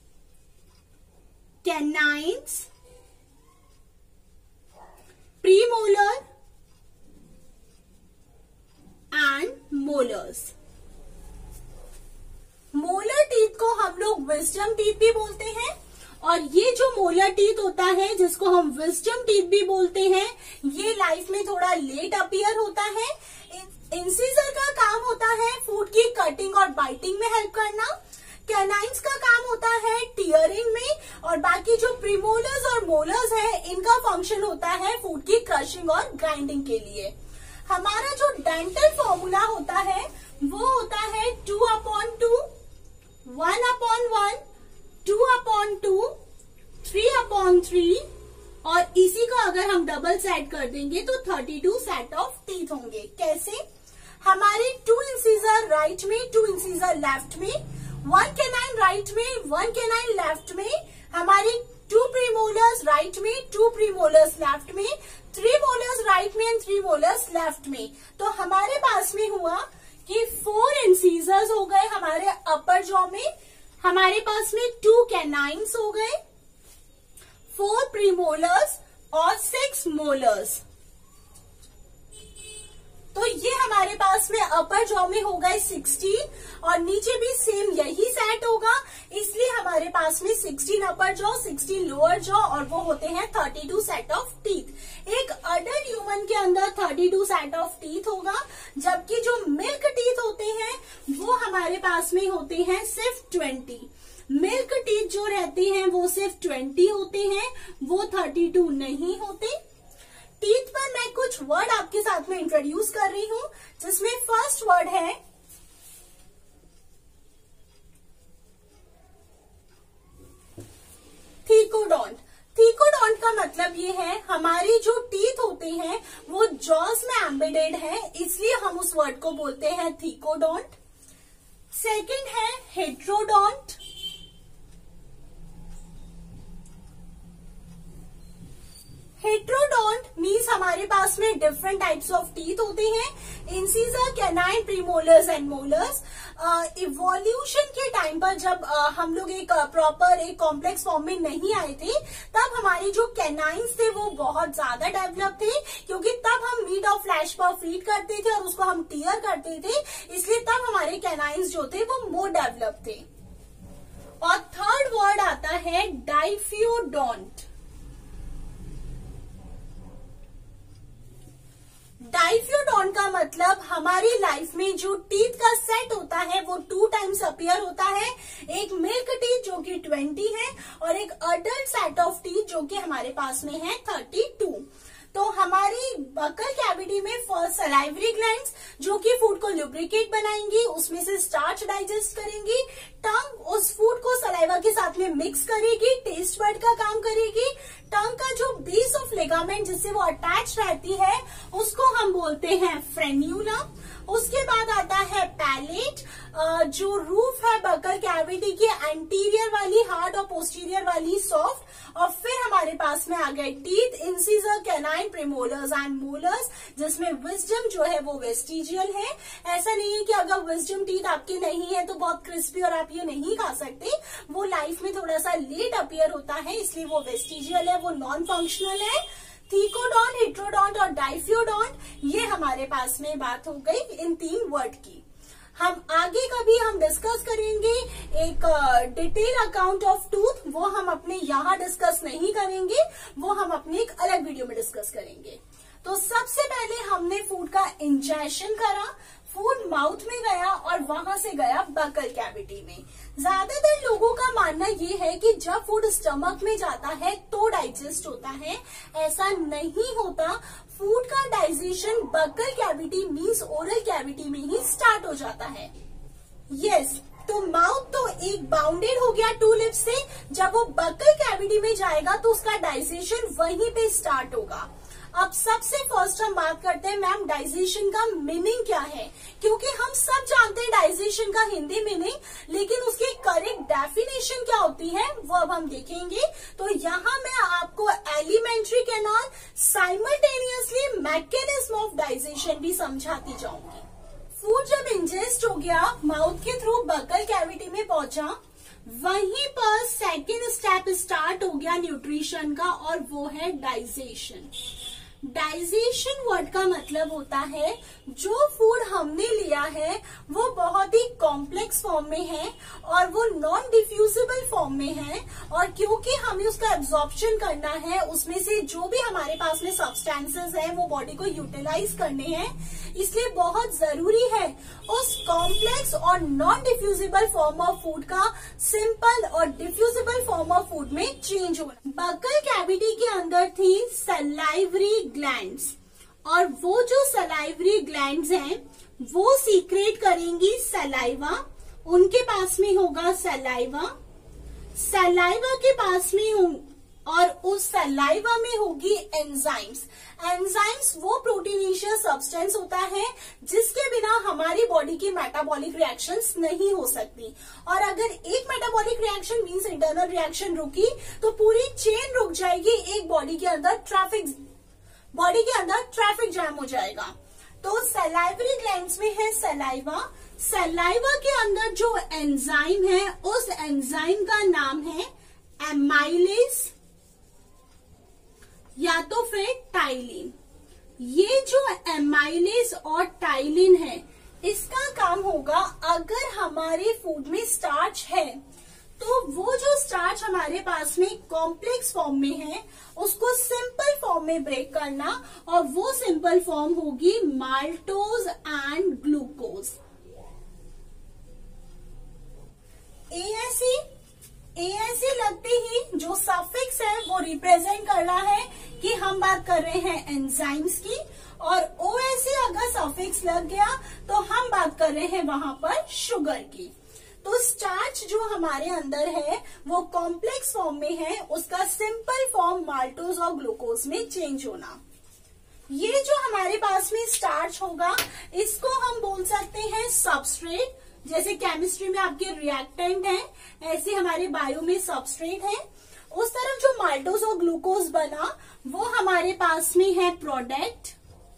canines, premolar and molars. Molar teeth को हम लोग विजडम टीथ भी बोलते हैं, और ये जो मोलर टीथ होता है जिसको हम विजडम टीथ भी बोलते हैं ये लाइफ में थोड़ा लेट अपीयर होता है। इंसीजर का काम होता है फूड की कटिंग और बाइटिंग में हेल्प करना। कैनाइन्स का काम होता है टीयरिंग में, और बाकी जो प्रीमोलर्स और मोलर्स है इनका फंक्शन होता है फूड की क्रशिंग और ग्राइंडिंग के लिए। हमारा जो डेंटल फॉर्मूला होता है वो होता है two upon two, one upon one, two upon two, three upon three, और इसी को अगर हम डबल सेट कर देंगे तो thirty to set of teeth होंगे। कैसे, हमारे टू इंसीजर राइट में, टू इंसीजर लेफ्ट में, वन कैनाइन राइट में, वन कैनाइन लेफ्ट में, हमारी टू प्रीमोलर्स राइट में, टू प्रीमोलर्स लेफ्ट में, थ्री मोलर्स राइट में एंड थ्री मोलर्स लेफ्ट में। तो हमारे पास में हुआ कि फोर इंसीजर्स हो गए हमारे अपर जॉ में, हमारे पास में टू कैनाइन्स हो गए, फोर प्रीमोलर्स और सिक्स मोलर्स। तो ये हमारे पास में अपर जॉ में होगा सिक्सटीन और नीचे भी सेम यही सेट होगा, इसलिए हमारे पास में sixteen upper jaw, sixteen lower jaw और वो होते हैं thirty to set of teeth. एक अडल्ट ह्यूमन के अंदर थर्टी टू सेट ऑफ टीथ होगा, जबकि जो मिल्क टीथ होते हैं वो हमारे पास में होते हैं सिर्फ ट्वेंटी। मिल्क टीथ जो रहते हैं वो सिर्फ ट्वेंटी होते हैं, वो थर्टी टू नहीं होते। टीथ पर मैं कुछ वर्ड आपके साथ में इंट्रोड्यूस कर रही हूं, जिसमें फर्स्ट वर्ड है थीकोडोंट। थीकोडोंट का मतलब ये है हमारे जो टीथ होते हैं वो जॉस में एम्बेडेड है, इसलिए हम उस वर्ड को बोलते हैं थीकोडोंट। सेकंड है हेट्रोडोंट। हेट्रोडोंट मीन्स हमारे पास में डिफरेंट टाइप्स ऑफ टीथ होते हैं, incisor, canine, premolars and molars. Evolution के टाइम पर जब uh, हम लोग एक प्रॉपर uh, एक कॉम्प्लेक्स फॉर्म में नहीं आए थे, तब हमारे जो कैनाइन्स थे वो बहुत ज्यादा डेवलप थे, क्योंकि तब हम मीट और फ्लैश पर फीड करते थे और उसको हम टीयर करते थे, इसलिए तब हमारे कैनाइन्स जो थे वो मोर डेवलप थे। और थर्ड वर्ड आता है डाइफ्यूडोंट। डाइफ्यूडोंट का मतलब हमारी लाइफ में जो टीथ का सेट होता है वो टू टाइम्स अपीयर होता है, एक मिल्क टीथ जो कि ट्वेंटी है और एक अडल्ट सेट ऑफ टीथ जो कि हमारे पास में है थर्टी टू। तो हमारी बकल कैविटी में फर्स्ट सलाइवरी ग्लैंड्स जो कि फूड को लुब्रिकेट बनाएंगी, उसमें से स्टार्च डाइजेस्ट करेंगी, टंग उस फूड को सलाइवा के साथ में मिक्स करेगी, टेस्ट बड का काम करेगी, टंग का जो बेस ऑफ लिगामेंट जिससे वो अटैच रहती है उसको हम बोलते हैं फ्रेन्यूला। उसके बाद आता है पैलेट, जो रूफ है बकल कैविटी की, एंटीरियर वाली हार्ड और पोस्टीरियर वाली सॉफ्ट, और फिर हमारे पास में आ गए teeth, incisor, canine, premolars and molars, जिसमें विजडम जो है वो वेस्टिजियल है। ऐसा नहीं है कि अगर विजडम टीथ आपके नहीं है तो बहुत क्रिस्पी और आप ये नहीं खा सकते, वो लाइफ में थोड़ा सा लेट अपीयर होता है, इसलिए वो वेस्टिजियल है, वो नॉन फंक्शनल है। थीकोडोंट, हेट्रोडोंट और डाइफ्यूडोंट, ये हमारे पास में बात हो गई इन तीन वर्ड की। हम आगे कभी हम डिस्कस करेंगे एक डिटेल अकाउंट ऑफ टूथ, वो हम अपने यहाँ डिस्कस नहीं करेंगे, वो हम अपने एक अलग वीडियो में डिस्कस करेंगे। तो सबसे पहले हमने फूड का इंजेक्शन करा, फूड माउथ में गया और वहां से गया बकल कैविटी में। ज्यादातर लोगों का मानना ये है कि जब फूड स्टमक में जाता है तो डाइजेस्ट होता है, ऐसा नहीं होता। फूड का digestion buccal cavity means oral cavity में ही स्टार्ट हो जाता है। यस yes, तो माउथ तो एक बाउंडेड हो गया टू लिप्स से, जब वो बकल कैविटी में जाएगा तो उसका डाइजेशन वहीं पे स्टार्ट होगा। अब सबसे फर्स्ट हम बात करते हैं मैम डाइजेशन का मीनिंग क्या है, क्योंकि हम सब जानते हैं डाइजेशन का हिंदी मीनिंग, लेकिन उसकी करेक्ट डेफिनेशन क्या होती है वो अब हम देखेंगे। तो यहाँ मैं आपको alimentary canal simultaneously mechanism of digestion भी समझाती जाऊंगी। फूड जब इंजेस्ट हो गया, माउथ के थ्रू बकल कैविटी में पहुंचा, वहीं पर सेकेंड स्टेप स्टार्ट हो गया न्यूट्रिशन का, और वो है डाइजेशन। डाइजेशन वर्ड का मतलब होता है जो फूड हमने लिया है वो बहुत ही कॉम्प्लेक्स फॉर्म में है और वो नॉन डिफ्यूजिबल फॉर्म में है, और क्योंकि हमें उसका एब्जॉर्प्शन करना है, उसमें से जो भी हमारे पास में सब्सटेंसेस हैं वो बॉडी को यूटिलाइज करने हैं, इसलिए बहुत जरूरी है उस कॉम्प्लेक्स और non diffusible form of food का सिंपल और डिफ्यूजिबल फॉर्म ऑफ फूड में चेंज होना। बकल कैविटी के अंदर थी सलाइवरी ग्लैंड्स, और वो जो सलाइवरी ग्लैंड्स हैं वो सीक्रेट करेंगी सलाइवा, उनके पास में होगा सलाइवा, सलाइवा के पास में हो, और उस सलाइवा में होगी एंजाइम्स। एंजाइम्स वो प्रोटीनेशियस सब्सटेंस होता है जिसके बिना हमारी बॉडी की मेटाबॉलिक रिएक्शंस नहीं हो सकती, और अगर एक metabolic reaction means internal reaction रुकी तो पूरी चेन रुक जाएगी, एक बॉडी के अंदर ट्रैफिक बॉडी के अंदर ट्रैफिक जैम हो जाएगा। तो सलाइवरी ग्लैंड्स में है सलाइवा, सलाइवा के अंदर जो एंजाइम है उस एंजाइम का नाम है एमाइलेज या तो फिर टाइलिन। ये जो एमाइलेज और टाइलिन है, इसका काम होगा अगर हमारे फूड में स्टार्च है तो वो जो स्टार्च हमारे पास में कॉम्प्लेक्स फॉर्म में है उसको सिंपल फॉर्म में ब्रेक करना, और वो सिंपल फॉर्म होगी maltose and glucose. ASE ASE लगते ही जो सफिक्स है वो रिप्रेजेंट कर रहा है कि हम बात कर रहे हैं एंजाइम्स की, और ओएसई अगर सफिक्स लग गया तो हम बात कर रहे हैं वहां पर शुगर की। तो स्टार्च जो हमारे अंदर है वो कॉम्प्लेक्स फॉर्म में है, उसका सिंपल फॉर्म माल्टोज और ग्लूकोज में चेंज होना। ये जो हमारे पास में स्टार्च होगा इसको हम बोल सकते हैं सबस्ट्रेट। जैसे केमिस्ट्री में आपके रिएक्टेंट हैं, ऐसे हमारे बायो में सबस्ट्रेट है। उस तरफ जो माल्टोज और ग्लूकोज बना वो हमारे पास में है प्रोडक्ट।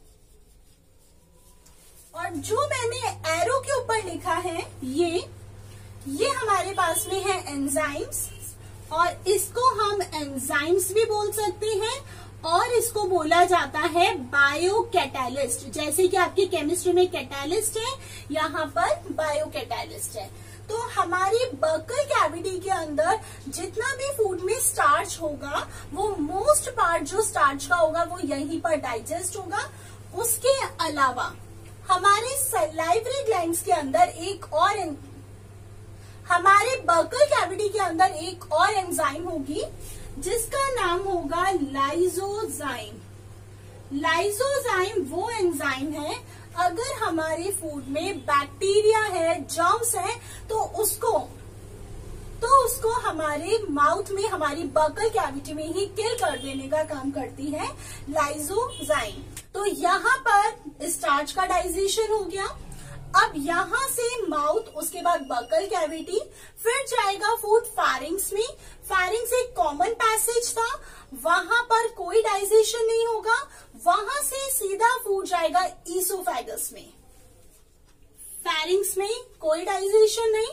और जो मैंने एरो के ऊपर लिखा है ये ये हमारे पास में है एंजाइम्स, और इसको हम एंजाइम्स भी बोल सकते हैं, और इसको बोला जाता है बायो कैटालिस्ट। जैसे कि आपकी केमिस्ट्री में कैटालिस्ट है, यहाँ पर बायो कैटालिस्ट है। तो हमारी बकल कैविटी के अंदर जितना भी फूड में स्टार्च होगा वो मोस्ट पार्ट जो स्टार्च का होगा वो यहीं पर डाइजेस्ट होगा। उसके अलावा हमारे सलाइवरी ग्लैंड्स के अंदर एक और हमारे बकल कैविटी के अंदर एक और एंजाइम होगी जिसका नाम होगा लाइसोजाइम। लाइसोजाइम वो एंजाइम है अगर हमारे फूड में बैक्टीरिया है, जर्म्स है, तो उसको तो उसको हमारे माउथ में, हमारी बकल कैविटी में ही किल कर देने का काम करती है लाइसोजाइम। तो यहाँ पर स्टार्च का डाइजेशन हो गया। अब यहाँ से माउथ, उसके बाद बकल कैविटी, फिर जाएगा फूड फैरिंग्स में। फैरिंग्स एक कॉमन पैसेज था, वहां पर कोई डाइजेशन नहीं होगा। वहां से सीधा फूड जाएगा ईसोफेगस में। फैरिंग्स में कोई डाइजेशन नहीं।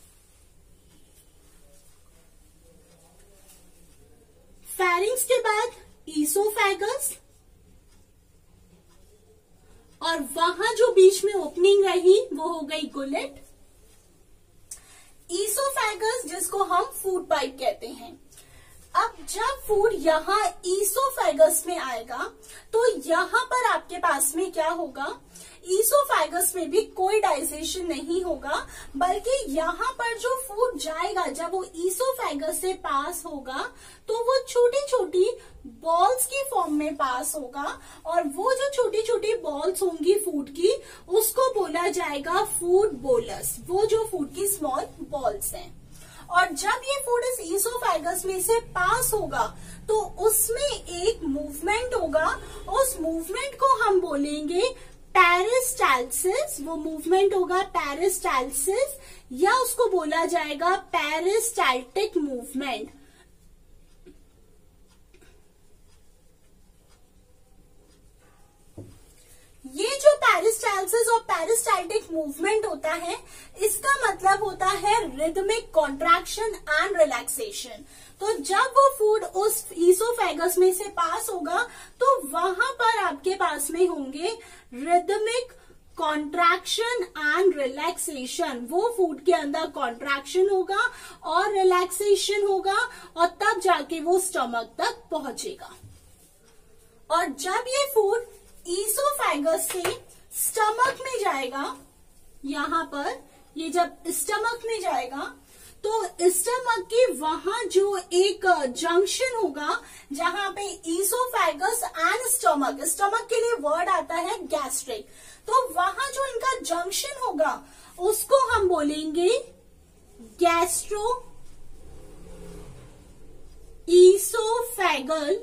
फैरिंग्स के बाद ईसोफेगस, और वहां जो बीच में ओपनिंग रही वो हो गई गुलेट। ईसोफेगस जिसको हम फूड पाइप कहते हैं। अब जब फूड यहाँ ईसोफेगस में आएगा तो यहाँ पर आपके पास में क्या होगा, ईसोफेगस में भी कोई डाइजेशन नहीं होगा, बल्कि यहाँ पर जो फूड जाएगा जब वो ईसोफेगस से पास होगा तो वो छोटी छोटी बॉल्स की फॉर्म में पास होगा, और वो जो छोटी छोटी बॉल्स होंगी फूड की उसको बोला जाएगा फूड बोलस। वो जो फूड की स्मॉल बॉल्स हैं। और जब ये फूड इस ईसोफेगस में से पास होगा तो उसमें एक मूवमेंट होगा, उस मूवमेंट को हम बोलेंगे पेरिस्टाल्सिस। वो मूवमेंट होगा पेरिस्टाल्सिस, या उसको बोला जाएगा पेरिस्टाल्टिक मूवमेंट। ये जो पेरिस्टाल्सिस और पेरिस्टाल्टिक मूवमेंट होता है इसका मतलब होता है रिदमिक कॉन्ट्रैक्शन एंड रिलैक्सेशन। तो जब वो फूड उस ईसोफेगस में से पास होगा तो वहां पर आपके पास में होंगे रिदमिक कॉन्ट्रैक्शन एंड रिलैक्सेशन। वो फूड के अंदर कॉन्ट्रैक्शन होगा और रिलैक्सेशन होगा, और तब जाके वो स्टमक तक पहुंचेगा। और जब ये फूड ईसोफेगस से स्टमक में जाएगा, यहाँ पर ये जब स्टमक में जाएगा तो स्टमक के वहां जो एक जंक्शन होगा जहां पे ईसोफेगस एंड स्टमक, स्टमक के लिए वर्ड आता है गैस्ट्रिक, तो वहां जो इनका जंक्शन होगा उसको हम बोलेंगे गैस्ट्रो ईसोफेगल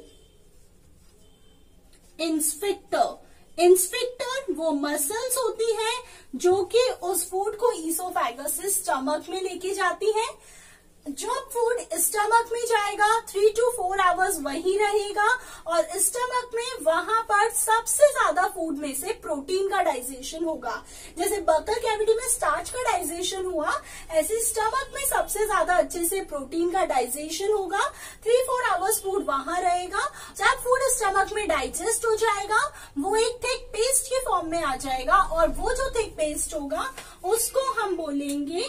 इंस्फिक्टर। इंस्फिक्टर वो मसल्स होती है जो कि उस फूड को ईसोफेगस से स्टमक में लेके जाती है। जब फूड स्टमक में जाएगा, थ्री टू फोर आवर्स वही रहेगा और स्टमक में वहां पर सबसे ज्यादा फूड में से प्रोटीन का डाइजेशन होगा। जैसे बकल कैविटी में स्टार्च का डाइजेशन हुआ, ऐसे स्टमक में सबसे ज्यादा अच्छे से प्रोटीन का डाइजेशन होगा। थ्री फोर आवर्स फूड वहां रहेगा। जब फूड स्टमक में डाइजेस्ट हो जाएगा वो एक थिक पेस्ट के फॉर्म में आ जाएगा और वो जो थिक पेस्ट होगा उसको हम बोलेंगे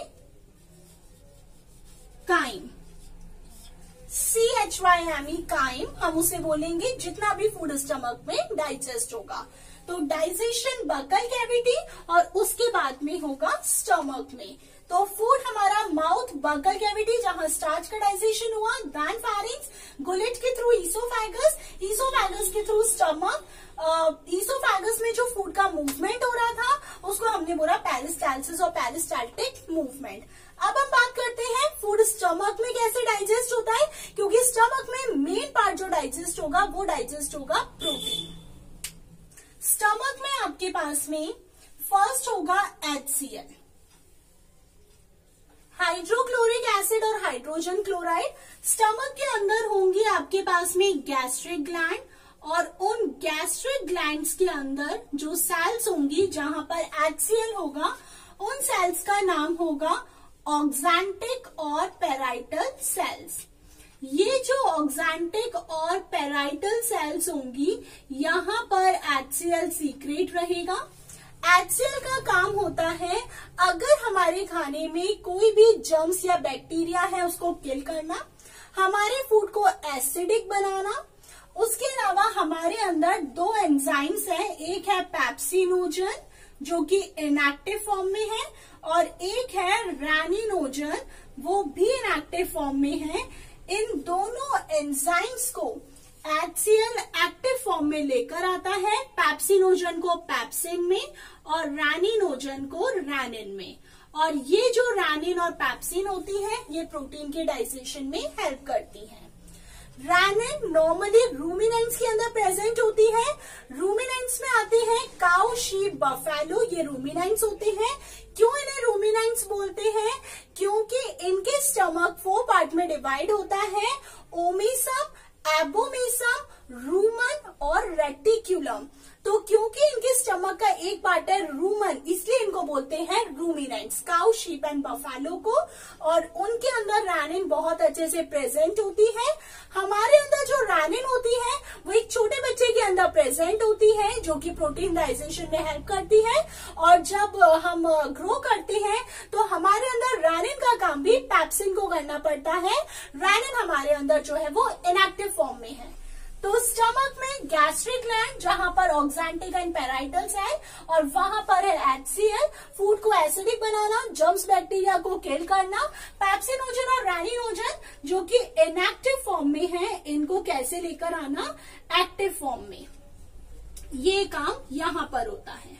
chyme, C H Y M E chyme हम उसे बोलेंगे जितना भी फूड स्टमक में डाइजेस्ट होगा। तो डाइजेशन बकल कैविटी और उसके बाद में होगा स्टमक में। तो फूड हमारा माउथ, बकल कैविटी जहां स्टार्च का डाइजेशन हुआ, दैन फैरिंक्स, गुलेट के थ्रू ईसोफेगस, ईसोफेगस के थ्रू स्टमक, ईसोफेगस में जो फूड का मूवमेंट हो रहा था उसको हमने बोला पेरिस्टाल्सिस और पेरिस्टाल्टिक मूवमेंट। अब हम बात करते हैं फूड स्टमक में कैसे डाइजेस्ट होता है, क्योंकि स्टमक में मेन पार्ट जो डाइजेस्ट होगा वो डाइजेस्ट होगा प्रोटीन। स्टमक में आपके पास में फर्स्ट होगा H C L, hydrochloric acid और हाइड्रोजन क्लोराइड। स्टमक के अंदर होंगे आपके पास में गैस्ट्रिक ग्लैंड और उन गैस्ट्रिक ग्लैंड्स के अंदर जो सेल्स होंगी जहां पर एच सी एल होगा, उन सेल्स का नाम होगा ऑक्सैंटिक और पेराइटल सेल्स। ये जो ऑक्सैंटिक और पेराइटल सेल्स होंगी यहाँ पर एच सी एल सीक्रेट रहेगा। एच सी एल का काम होता है अगर हमारे खाने में कोई भी जर्म्स या बैक्टीरिया है उसको किल करना, हमारे फूड को एसिडिक बनाना। उसके अलावा हमारे अंदर दो एंजाइम्स हैं, एक है पेप्सिनोजन जो कि इनएक्टिव फॉर्म में है और एक है रेनिनोजन वो भी इनएक्टिव फॉर्म में है। इन दोनों एंजाइम्स को H C L active form में लेकर आता है, पेप्सिनोजन को पेप्सिन में और रेनिनोजन को रेनिन में। और ये जो रेनिन और पेप्सिन होती है ये प्रोटीन के डाइजेशन में हेल्प करती है। रेनिन नॉर्मली रूमिनेंट्स के अंदर प्रेजेंट होती है। रूमिनेंट्स में आते हैं काउ, शीप, बफेलो, ये रूमिनेंट्स होते हैं। क्यों इन्हें रूमिनेंट्स बोलते हैं? क्योंकि इनके स्टमक फोर पार्ट में डिवाइड होता है, ओमेसम, एबोमेसम, रूमन और रेटिक्यूलम। तो क्योंकि इनके स्टमक का एक पार्ट है रूमन, इसलिए इनको बोलते हैं ruminants, cow, sheep and buffalo को। और उनके अंदर रेनिन बहुत अच्छे से प्रेजेंट होती है। हमारे अंदर जो रेनिन होती है वो एक छोटे बच्चे के अंदर प्रेजेंट होती है जो कि प्रोटीन डाइजेशन में हेल्प करती है। और जब हम ग्रो करते हैं तो हमारे अंदर रेनिन का काम भी पेप्सिन को करना पड़ता है। रेनिन हमारे अंदर जो है वो इनएक्टिव फॉर्म में है। तो स्टमक में गैस्ट्रिक ग्लैंड जहां पर ऑक्सैंटिक एंड पेराइटल सेल और वहां पर है एच सी एल, फूड को एसिडिक बनाना, जर्म्स बैक्टीरिया को किल करना। पेप्सिनोजन और रेनिनोजन जो कि इनएक्टिव फॉर्म में है, इनको कैसे लेकर आना एक्टिव फॉर्म में, ये काम यहां पर होता है।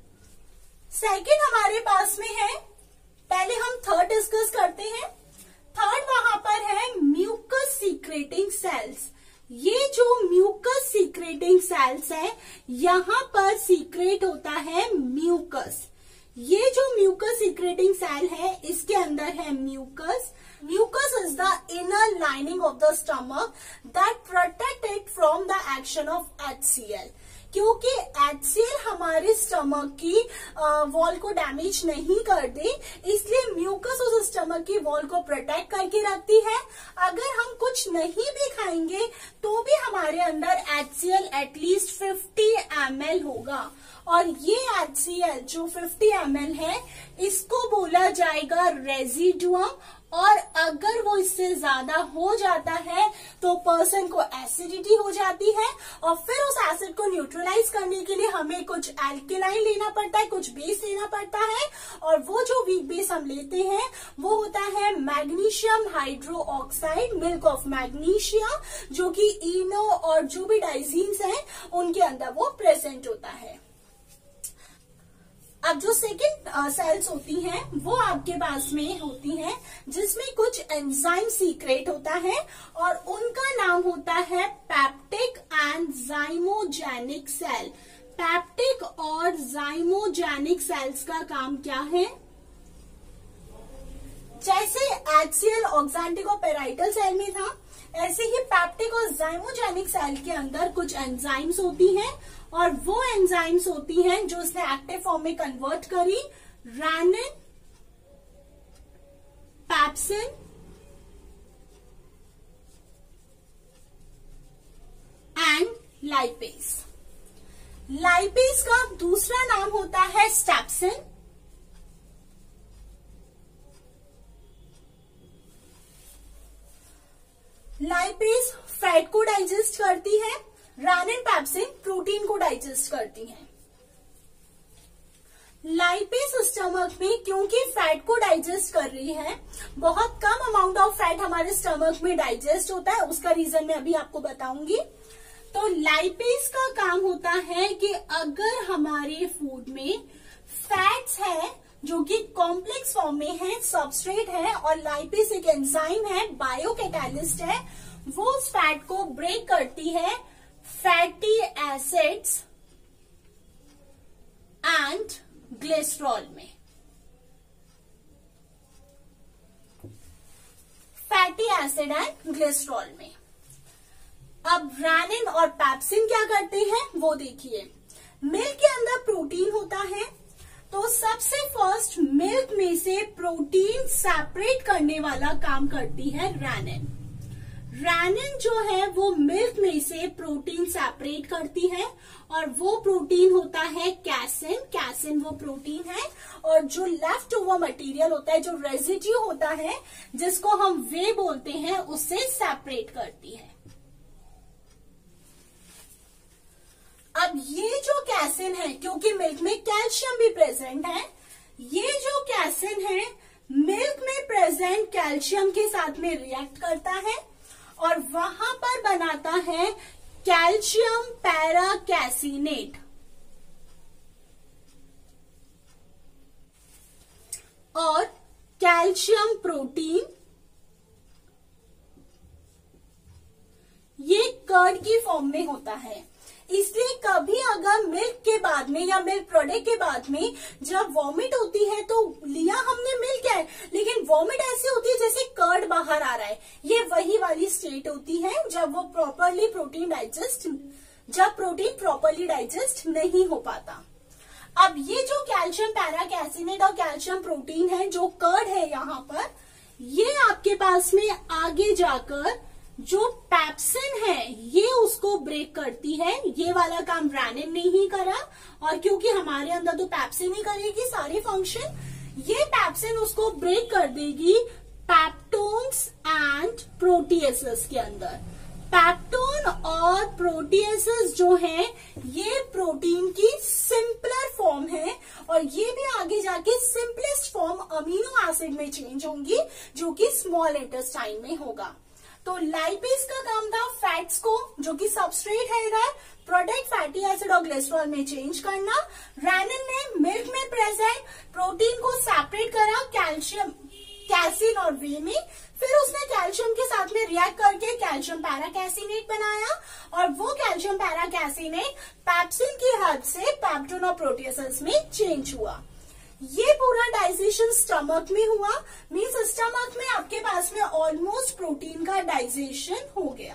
सेकंड हमारे पास में है, पहले हम थर्ड डिस्कस करते हैं। थर्ड वहां पर है म्यूकस सीक्रेटिंग सेल्स। ये जो म्यूकस सीक्रेटिंग सेल्स है यहाँ पर सीक्रेट होता है म्यूकस। ये जो म्यूकस सीक्रेटिंग सेल है इसके अंदर है mucus. Mucus is the inner lining of the stomach that protect it from the action of H C L. क्योंकि एच सी एल हमारे स्टमक की वॉल को डैमेज नहीं कर दे, इसलिए म्यूकस उस स्टमक की वॉल को प्रोटेक्ट करके रखती है। अगर हम कुछ नहीं भी खाएंगे तो भी हमारे अंदर H C L at least fifty M L होगा। और ये एच सी एल जो फिफ्टी एम एल है इसको बोला जाएगा रेजिडुअम। और अगर वो इससे ज्यादा हो जाता है तो पर्सन को एसिडिटी हो जाती है और फिर उस एसिड को न्यूट्रलाइज करने के लिए हमें कुछ एल्केलाइन लेना पड़ता है, कुछ बेस लेना पड़ता है। और वो जो वीक बेस हम लेते हैं वो होता है magnesium hydro oxide, milk of magnesia, जो कि इनो और जो भी डाइजीन्स हैं उनके अंदर वो प्रेजेंट होता है। अब जो सेकेंड सेल्स होती हैं वो आपके पास में होती हैं जिसमें कुछ एंजाइम सीक्रेट होता है और उनका नाम होता है peptic and zymogenic cell. Peptic और जाइमोजेनिक सेल्स का काम क्या है? जैसे एक्सियल ऑक्जेंटिक और पेराइटल सेल में था, ऐसे ही पैप्टिक और जाइमोजेनिक सेल के अंदर कुछ एंजाइम्स होती हैं और वो एंजाइम्स होती हैं जो उसने एक्टिव फॉर्म में कन्वर्ट करी rennin, pepsin and lipase. Lipase का दूसरा नाम होता है स्टेप्सिन। लाइपेज फैट को डाइजेस्ट करती है, रेनिन पैप्सिन प्रोटीन को डाइजेस्ट करती है। लाइपेज स्टमक में क्योंकि फैट को डाइजेस्ट कर रही है, बहुत कम अमाउंट ऑफ फैट हमारे स्टमक में डाइजेस्ट होता है, उसका रीजन मैं अभी आपको बताऊंगी। तो लाइपेज का काम होता है कि अगर हमारे फूड में फैट्स है जो कि कॉम्प्लेक्स फॉर्म में है, सबस्ट्रेट है, और लाइपेज एक एंजाइम है, बायोकैटालिस्ट है, वो उस फैट को ब्रेक करती है फैटी एसिड्स एंड ग्लिसरॉल में। फैटी एसिड एंड ग्लिसरॉल में। अब रेनिन और पैप्सिन क्या करते हैं वो देखिए। मिल्क के अंदर प्रोटीन होता है, तो सबसे फर्स्ट मिल्क में से प्रोटीन सेपरेट करने वाला काम करती है रेनिन। रेनिन जो है वो मिल्क में से प्रोटीन सेपरेट करती है और वो प्रोटीन होता है कैसिन। कैसिन वो प्रोटीन है, और जो लेफ्ट ओवर मटेरियल होता है, जो रेजिड्यू होता है जिसको हम वे बोलते हैं, उससे सेपरेट करती है। अब ये जो कैसिन है, क्योंकि मिल्क में कैल्शियम भी प्रेजेंट है, ये जो कैसिन है मिल्क में प्रेजेंट कैल्शियम के साथ में रिएक्ट करता है और वहां पर बनाता है कैल्शियम पैराकैसिनेट। और कैल्शियम प्रोटीन ये कर्ड की फॉर्म में होता है। इसलिए कभी अगर मिल्क के बाद में या मिल्क प्रोडक्ट के बाद में जब वॉमिट होती है तो लिया हमने मिल्क है, लेकिन वॉमिट ऐसी होती है जैसे कर्ड बाहर आ रहा है। ये वही वाली स्टेट होती है जब वो प्रॉपरली प्रोटीन डाइजेस्ट जब प्रोटीन प्रॉपरली डाइजेस्ट नहीं हो पाता। अब ये जो कैल्शियम पैराकैसिनेट और कैल्शियम प्रोटीन है, जो कर्ड है यहाँ पर, ये आपके पास में आगे जाकर जो पैप्सिन है ये उसको ब्रेक करती है। ये वाला काम रेनिन ने ही करा, और क्योंकि हमारे अंदर तो पैप्सिन ही करेगी सारे फंक्शन, ये पैप्सिन उसको ब्रेक कर देगी पैप्टोन्स एंड प्रोटीएसेस के अंदर। पैप्टोन और प्रोटीएसेस जो हैं ये प्रोटीन की सिंपलर फॉर्म है, और ये भी आगे जाके सिंपलेस्ट फॉर्म अमीनो एसिड में चेंज होंगी, जो कि स्मॉल इंटेस्टाइन में होगा। तो लाइपेज का काम था फैट्स को, जो कि सबस्ट्रेट है इधर, प्रोडक्ट फैटी एसिड और ग्लिसरॉल में चेंज करना। रेनिन ने मिल्क में प्रेजेंट प्रोटीन को सेपरेट करा कैल्शियम कैसिन और वे में, फिर उसने कैल्शियम के साथ में रिएक्ट करके कैल्शियम पैराकैसिनेट बनाया, और वो कैल्शियम पैराकैसिनेट पैप्सिन की हेल्प से पैप्टोन और प्रोटीएसेस में चेंज हुआ। ये पूरा डाइजेशन स्टमक में हुआ, मीन्स स्टमक में आपके पास में ऑलमोस्ट प्रोटीन का डाइजेशन हो गया।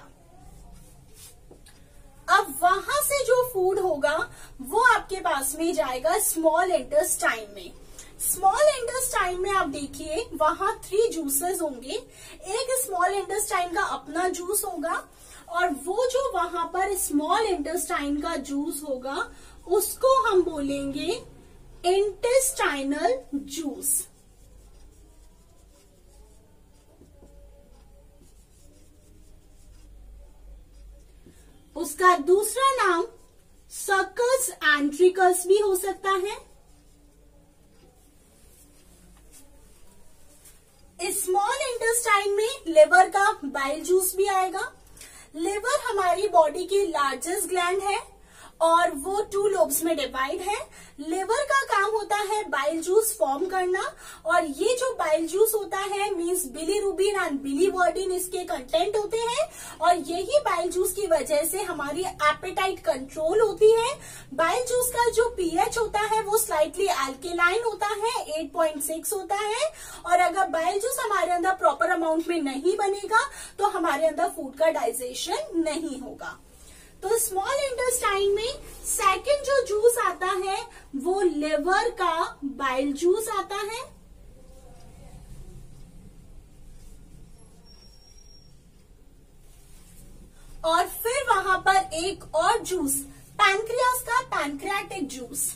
अब वहां से जो फूड होगा वो आपके पास में जाएगा स्मॉल इंटेस्टाइन में। स्मॉल इंटेस्टाइन में आप देखिए वहां थ्री जूसेस होंगे। एक स्मॉल इंटेस्टाइन का अपना जूस होगा, और वो जो वहां पर स्मॉल इंटेस्टाइन का जूस होगा उसको हम बोलेंगे इंटेस्टाइनल जूस। उसका दूसरा नाम सक्कस एंट्रिकस भी हो सकता है। स्मॉल इंटेस्टाइन में लिवर का बाइल जूस भी आएगा। लिवर हमारी बॉडी की लार्जेस्ट ग्लैंड है, और वो टू लोब्स में डिवाइड है। लिवर का काम होता है बाइल जूस फॉर्म करना, और ये जो बाइल जूस होता है मींस बिलीरुबिन एंड बिलीवर्डिन इसके कंटेंट होते हैं, और यही बाइल जूस की वजह से हमारी एपेटाइट कंट्रोल होती है। बाइल जूस का जो पीएच होता है वो स्लाइटली अल्केलाइन होता है, एट पॉइंट सिक्स होता है, और अगर बाइल जूस हमारे अंदर प्रॉपर अमाउंट में नहीं बनेगा तो हमारे अंदर फूड का डाइजेशन नहीं होगा। तो स्मॉल इंटेस्टाइन में सेकंड जो जूस आता है वो लिवर का बाइल जूस आता है, और फिर वहां पर एक और जूस पैनक्रियास का पैनक्रियाटिक जूस।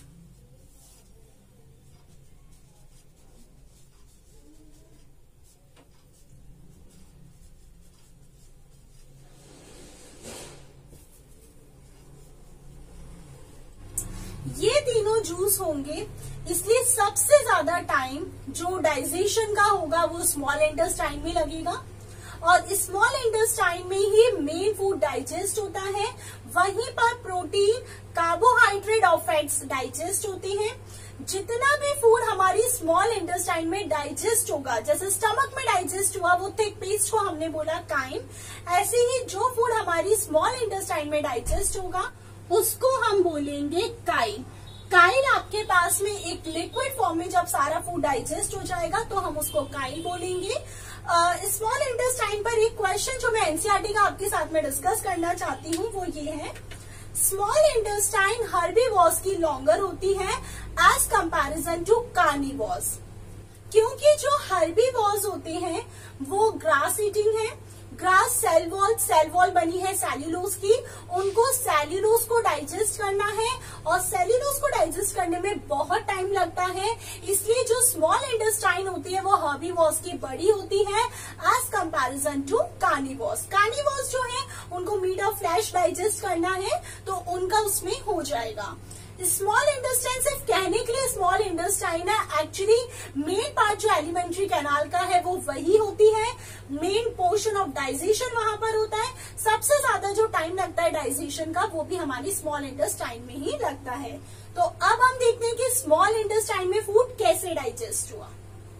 ये तीनों जूस होंगे, इसलिए सबसे ज्यादा टाइम जो डाइजेशन का होगा वो स्मॉल इंटेस्टाइन में लगेगा, और स्मॉल इंटेस्टाइन में ही मेन फूड डाइजेस्ट होता है। वहीं पर प्रोटीन, कार्बोहाइड्रेट और फैट्स डाइजेस्ट होते हैं। जितना भी फूड हमारी स्मॉल इंटेस्टाइन में डाइजेस्ट होगा, जैसे स्टमक में डाइजेस्ट हुआ वो थिक पेस्ट को हमने बोला काइम, ऐसे ही जो फूड हमारी स्मॉल इंटेस्टाइन में डाइजेस्ट होगा उसको हम बोलेंगे काइल। काइल आपके पास में एक लिक्विड फॉर्म में जब सारा फूड डाइजेस्ट हो जाएगा तो हम उसको काइल बोलेंगे। स्मॉल इंटेस्टाइन पर एक क्वेश्चन जो मैं एनसीईआरटी का आपके साथ में डिस्कस करना चाहती हूँ वो ये है, स्मॉल इंटेस्टाइन हर्बीवोर्स की लॉन्गर होती है एज कंपैरिजन टू कार्निवोर्स, क्योंकि जो हर्बीवोर्स होते हैं वो ग्रास ईटिंग है। Grass cell wall cell wall बनी है सेल्यूलोज की, उनको सेल्यूलोज को डाइजेस्ट करना है, और सेल्यूलोज को डाइजेस्ट करने में बहुत टाइम लगता है, इसलिए जो स्मॉल इंटेस्टाइन होती है वो हर्बीवोर्स की बड़ी होती है as comparison to carnivores. Carnivores जो है उनको मीट और फ्लैश डाइजेस्ट करना है तो उनका उसमें हो जाएगा। स्मॉल इंटेस्टाइन सिर्फ कहने के लिए स्मॉल इंटेस्टाइन है, एक्चुअली मेन पार्ट जो एलिमेंट्री कैनाल का है वो वही होती है। मेन पोर्शन ऑफ डाइजेशन वहां पर होता है। सबसे ज्यादा जो टाइम लगता है डाइजेशन का वो भी हमारी स्मॉल इंटेस्टाइन में ही लगता है। तो अब हम देखते हैं कि स्मॉल इंटेस्टाइन में फूड कैसे डाइजेस्ट हुआ।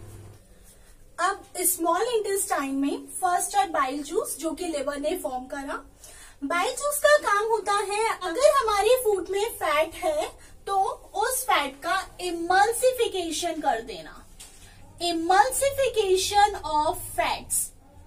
अब स्मॉल इंटेस्टाइन में फर्स्ट है बाइल जूस जो कि लिवर ने फॉर्म करा। बाइल जूस का काम होता है, अगर हमारी फूड में फैट है तो उस फैट का इमल्सिफिकेशन कर देना। Emulsification of fats.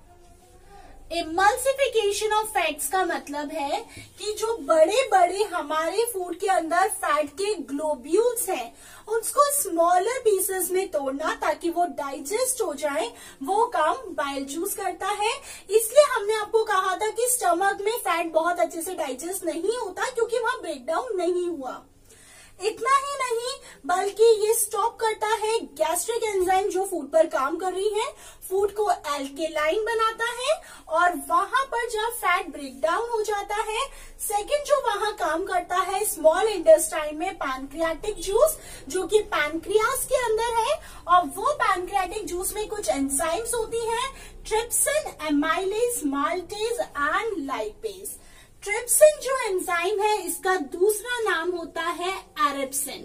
Emulsification of fats का मतलब है कि जो बड़े बड़े हमारे फूड के अंदर फैट के ग्लोब्यूल्स हैं उसको स्मॉलर पीसेस में तोड़ना ताकि वो डाइजेस्ट हो जाए, वो काम बाइल जूस करता है। इसलिए हमने आपको कहा था कि स्टमक में फैट बहुत अच्छे से डाइजेस्ट नहीं होता क्योंकि वहां ब्रेकडाउन नहीं हुआ। इतना ही नहीं बल्कि ये स्टॉप करता है गैस्ट्रिक एंजाइम जो फूड पर काम कर रही है, फूड को एल्केलाइन बनाता है, और वहां पर जब फैट ब्रेकडाउन हो जाता है, सेकंड जो वहां काम करता है स्मॉल इंटेस्टाइन में पैनक्रियाटिक जूस जो कि पैनक्रियास के अंदर है, और वो पैनक्रियाटिक जूस में कुछ एंजाइम्स होती हैं, trypsin, amylase, maltase and lipase. Trypsin जो एंजाइम है इसका दूसरा नाम होता है एरिप्सिन।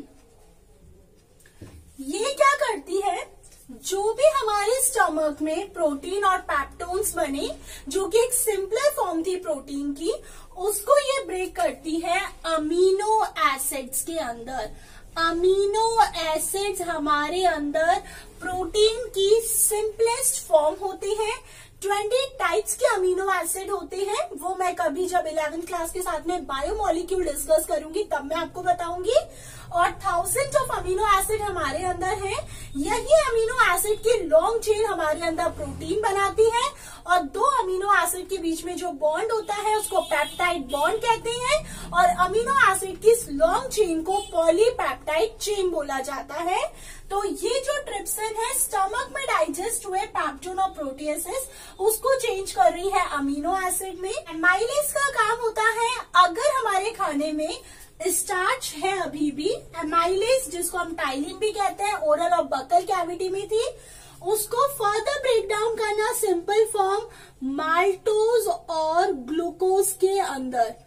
ये क्या करती है, जो भी हमारे स्टमक में प्रोटीन और पेप्टोन्स बने जो कि एक सिंपलर फॉर्म थी प्रोटीन की, उसको ये ब्रेक करती है अमीनो एसिड्स के अंदर। अमीनो एसिड्स हमारे अंदर प्रोटीन की सिंपलेस्ट फॉर्म होती है। ट्वेंटी टाइप्स के अमीनो एसिड होते हैं, वो मैं कभी जब इलेवेंथ क्लास के साथ में बायोमोलिक्यूल डिस्कस करूंगी तब मैं आपको बताऊंगी। और थाउजेंड ऑफ अमीनो एसिड हमारे अंदर है। यही अमीनो एसिड की लॉन्ग चेन हमारे अंदर प्रोटीन बनाती है, और दो अमीनो एसिड के बीच में जो बॉन्ड होता है उसको पेप्टाइड बॉन्ड कहते हैं, और अमीनो एसिड की इस लॉन्ग चेन को पॉलीपेप्टाइड चेन बोला जाता है। तो ये जो ट्रिप्सिन है स्टमक में डाइजेस्ट हुए पेप्टोन और प्रोटीएसेस उसको चेंज कर रही है अमीनो एसिड में। एमाइलेज का काम होता है, अगर हमारे खाने में स्टार्च है अभी भी, एमाइलेज जिसको हम टाइलिन भी कहते हैं, ओरल और बकल कैविटी में थी, उसको फर्दर ब्रेक डाउन करना सिंपल फॉर्म माल्टोज और ग्लूकोज के अंदर।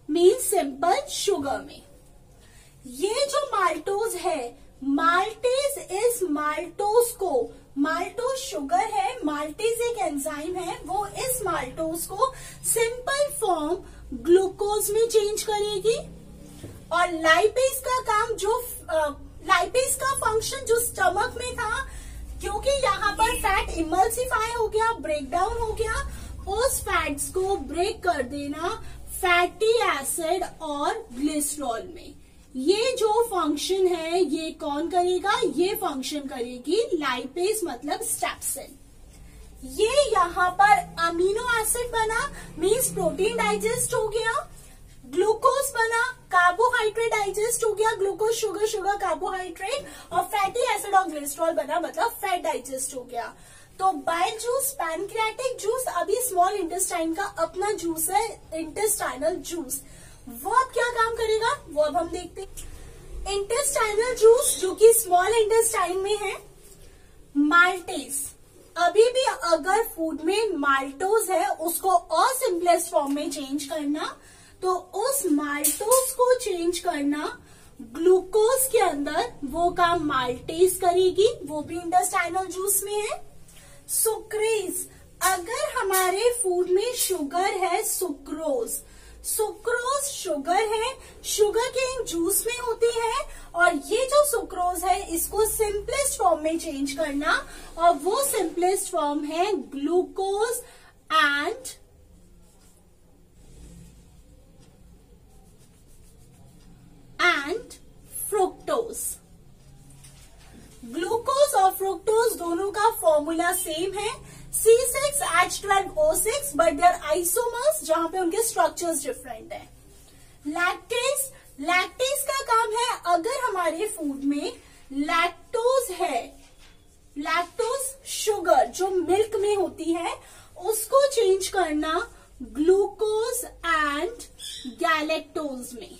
मीन सिंपल शुगर में। ये जो माल्टोज है, माल्टेज इज माल्टोज को, माल्टोज शुगर है, माल्टेज एक एंजाइम है, वो इस माल्टोज को सिंपल फॉर्म ग्लूकोज में चेंज करेगी। और लाइपेज का काम, जो लाइपेज का फंक्शन जो स्टमक में था, क्योंकि यहाँ पर फैट इमल्सिफाई हो गया, ब्रेक डाउन हो गया, उस फैट्स को ब्रेक कर देना फैटी एसिड और ग्लिसरॉल में। ये जो फंक्शन है ये कौन करेगा, ये फंक्शन करेगी लाइपेज मतलब स्टेप्सिन। ये यहाँ पर अमीनो एसिड बना, मीन्स प्रोटीन डाइजेस्ट हो गया, ग्लूकोज बना, कार्बोहाइड्रेट डाइजेस्ट हो गया, ग्लूकोज शुगर शुगर कार्बोहाइड्रेट, और फैटी एसिड और ग्लिसरॉल बना मतलब फैट डाइजेस्ट हो गया। तो बाइल जूस, पैनक्रियाटिक जूस, अभी स्मॉल इंटेस्टाइन का अपना जूस है, इंटेस्टाइनल जूस, वो अब क्या काम करेगा वो अब हम देखते हैं। इंटेस्टाइनल जूस जो कि स्मॉल इंटेस्टाइन में है, माल्टेज, अभी भी अगर फूड में माल्टोज है उसको और सिंपलेस्ट फॉर्म में चेंज करना, तो उस माल्टोज को चेंज करना ग्लूकोज के अंदर, वो काम माल्टेज करेगी, वो भी इंटेस्टाइनल जूस में है। सुक्रेज, अगर हमारे फूड में शुगर है, सुक्रोज, सुक्रोज शुगर है, शुगर केन जूस में होती है, और ये जो सुक्रोज है इसको सिंपलेस्ट फॉर्म में चेंज करना, और वो सिंपलेस्ट फॉर्म है glucose and and fructose. Glucose और फ्रुक्टोज दोनों का फॉर्मूला सेम है, C six H twelve O six, but they are isomers, जहां पे उनके स्ट्रक्चर्स डिफरेंट है। लैक्टेज, लैक्टेज का काम है अगर हमारे फूड में लैक्टोज है, लैक्टोज शुगर जो मिल्क में होती है, उसको चेंज करना ग्लूकोज एंड गैलेक्टोज में।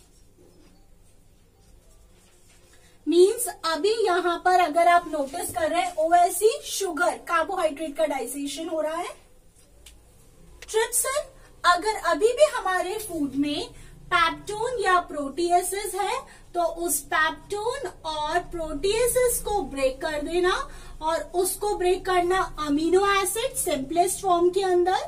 मीन्स अभी यहाँ पर अगर आप नोटिस कर रहे हैं, ओएसी शुगर कार्बोहाइड्रेट का डाइजेशन हो रहा है। ट्रिप्सिन, अगर अभी भी हमारे फूड में पेप्टोन या प्रोटीएसेस है, तो उस पेप्टोन और प्रोटीएसेस को ब्रेक कर देना, और उसको ब्रेक करना अमीनो एसिड सिंपलेस्ट फॉर्म के अंदर,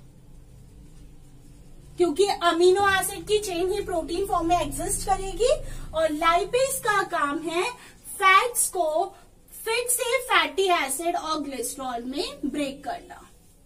क्योंकि अमीनो एसिड की चेन ही प्रोटीन फॉर्म में एग्जिस्ट करेगी। और लाइपेज का काम है फैट्स को फिर से फैटी एसिड और ग्लिसरॉल में ब्रेक करना।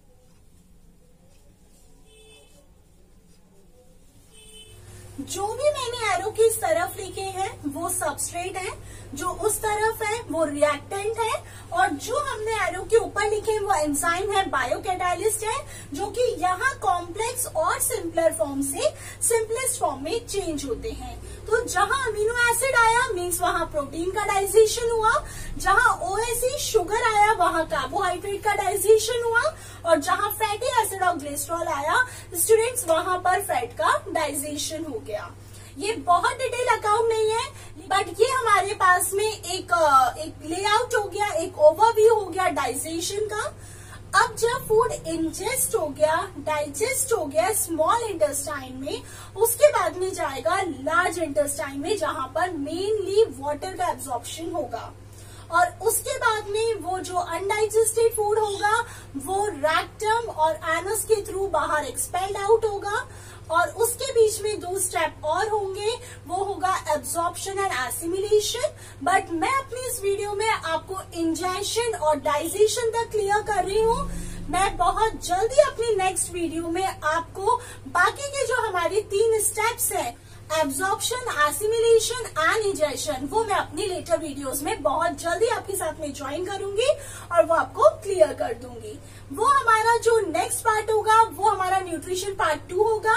जो भी मैंने एरो की इस तरफ लिखे हैं वो सबस्ट्रेट है, जो उस तरफ है वो रिएक्टेंट है, और जो हमने एरो के ऊपर लिखे वो एंजाइम है, बायोकैटालिस्ट है, जो कि यहाँ कॉम्प्लेक्स और सिंपलर फॉर्म से सिंपलेस्ट फॉर्म में चेंज होते हैं। तो जहां अमीनो एसिड आया मीन्स वहां प्रोटीन का डाइजेशन हुआ, जहां ओएसी शुगर आया वहां कार्बोहाइड्रेट का डाइजेशन हुआ, और जहां फैटी एसिड और ग्लिसरॉल आया स्टूडेंट्स वहां पर फैट का डाइजेशन हो गया। ये बहुत डिटेल अकाउंट नहीं है, बट ये हमारे पास में एक एक लेआउट हो गया, एक ओवरव्यू हो गया डाइजेशन का। अब जब फूड इंजेस्ट हो गया, डाइजेस्ट हो गया स्मॉल इंटेस्टाइन में, उसके बाद में जाएगा लार्ज इंटेस्टाइन में, जहां पर मेनली वाटर का एब्जॉर्प्शन होगा, और उसके बाद में वो जो अनडाइजेस्टेड फूड होगा वो रेक्टम और एनस के थ्रू बाहर एक्सपेल्ड आउट होगा, और उसके बीच में दो स्टेप और होंगे, वो होगा एब्जॉर्प्शन एंड एसिमिलेशन। बट मैं अपनी इस वीडियो में आपको इंजेशन और डाइजेशन तक क्लियर कर रही हूँ। मैं बहुत जल्दी अपनी नेक्स्ट वीडियो में आपको बाकी के जो हमारी तीन स्टेप्स हैं, एब्जॉर्प्शन, एसिमिलेशन एंड इंजेशन, वो मैं अपनी लेटर वीडियोस में बहुत जल्दी आपके साथ में ज्वाइन करूंगी और वो आपको क्लियर कर दूंगी। वो हमारा जो नेक्स्ट पार्ट होगा वो हमारा न्यूट्रिशन पार्ट टू होगा।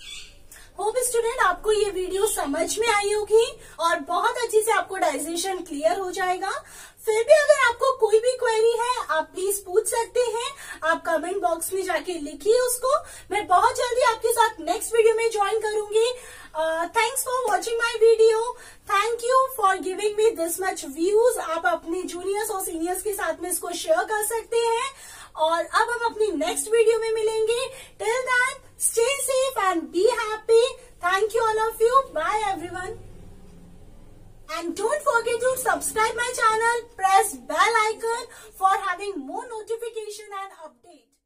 होप स्टूडेंट आपको ये वीडियो समझ में आई होगी और बहुत अच्छी से आपको डाइजेशन क्लियर हो जाएगा। फिर भी अगर आपको कोई भी क्वेरी है आप प्लीज पूछ सकते हैं, आप कमेंट बॉक्स में जाके लिखिए उसको। मैं बहुत जल्दी आपके साथ नेक्स्ट वीडियो में ज्वाइन करूंगी। Thanks for watching my video, thank you for giving me this much views. आप अपने जूनियर्स और सीनियर्स के साथ में इसको शेयर कर सकते हैं, और अब हम अपनी नेक्स्ट वीडियो में मिलेंगे। Till then stay safe and be happy. Thank you all of you. Bye everyone. And don't forget to subscribe my channel, press bell icon for having more notification and update.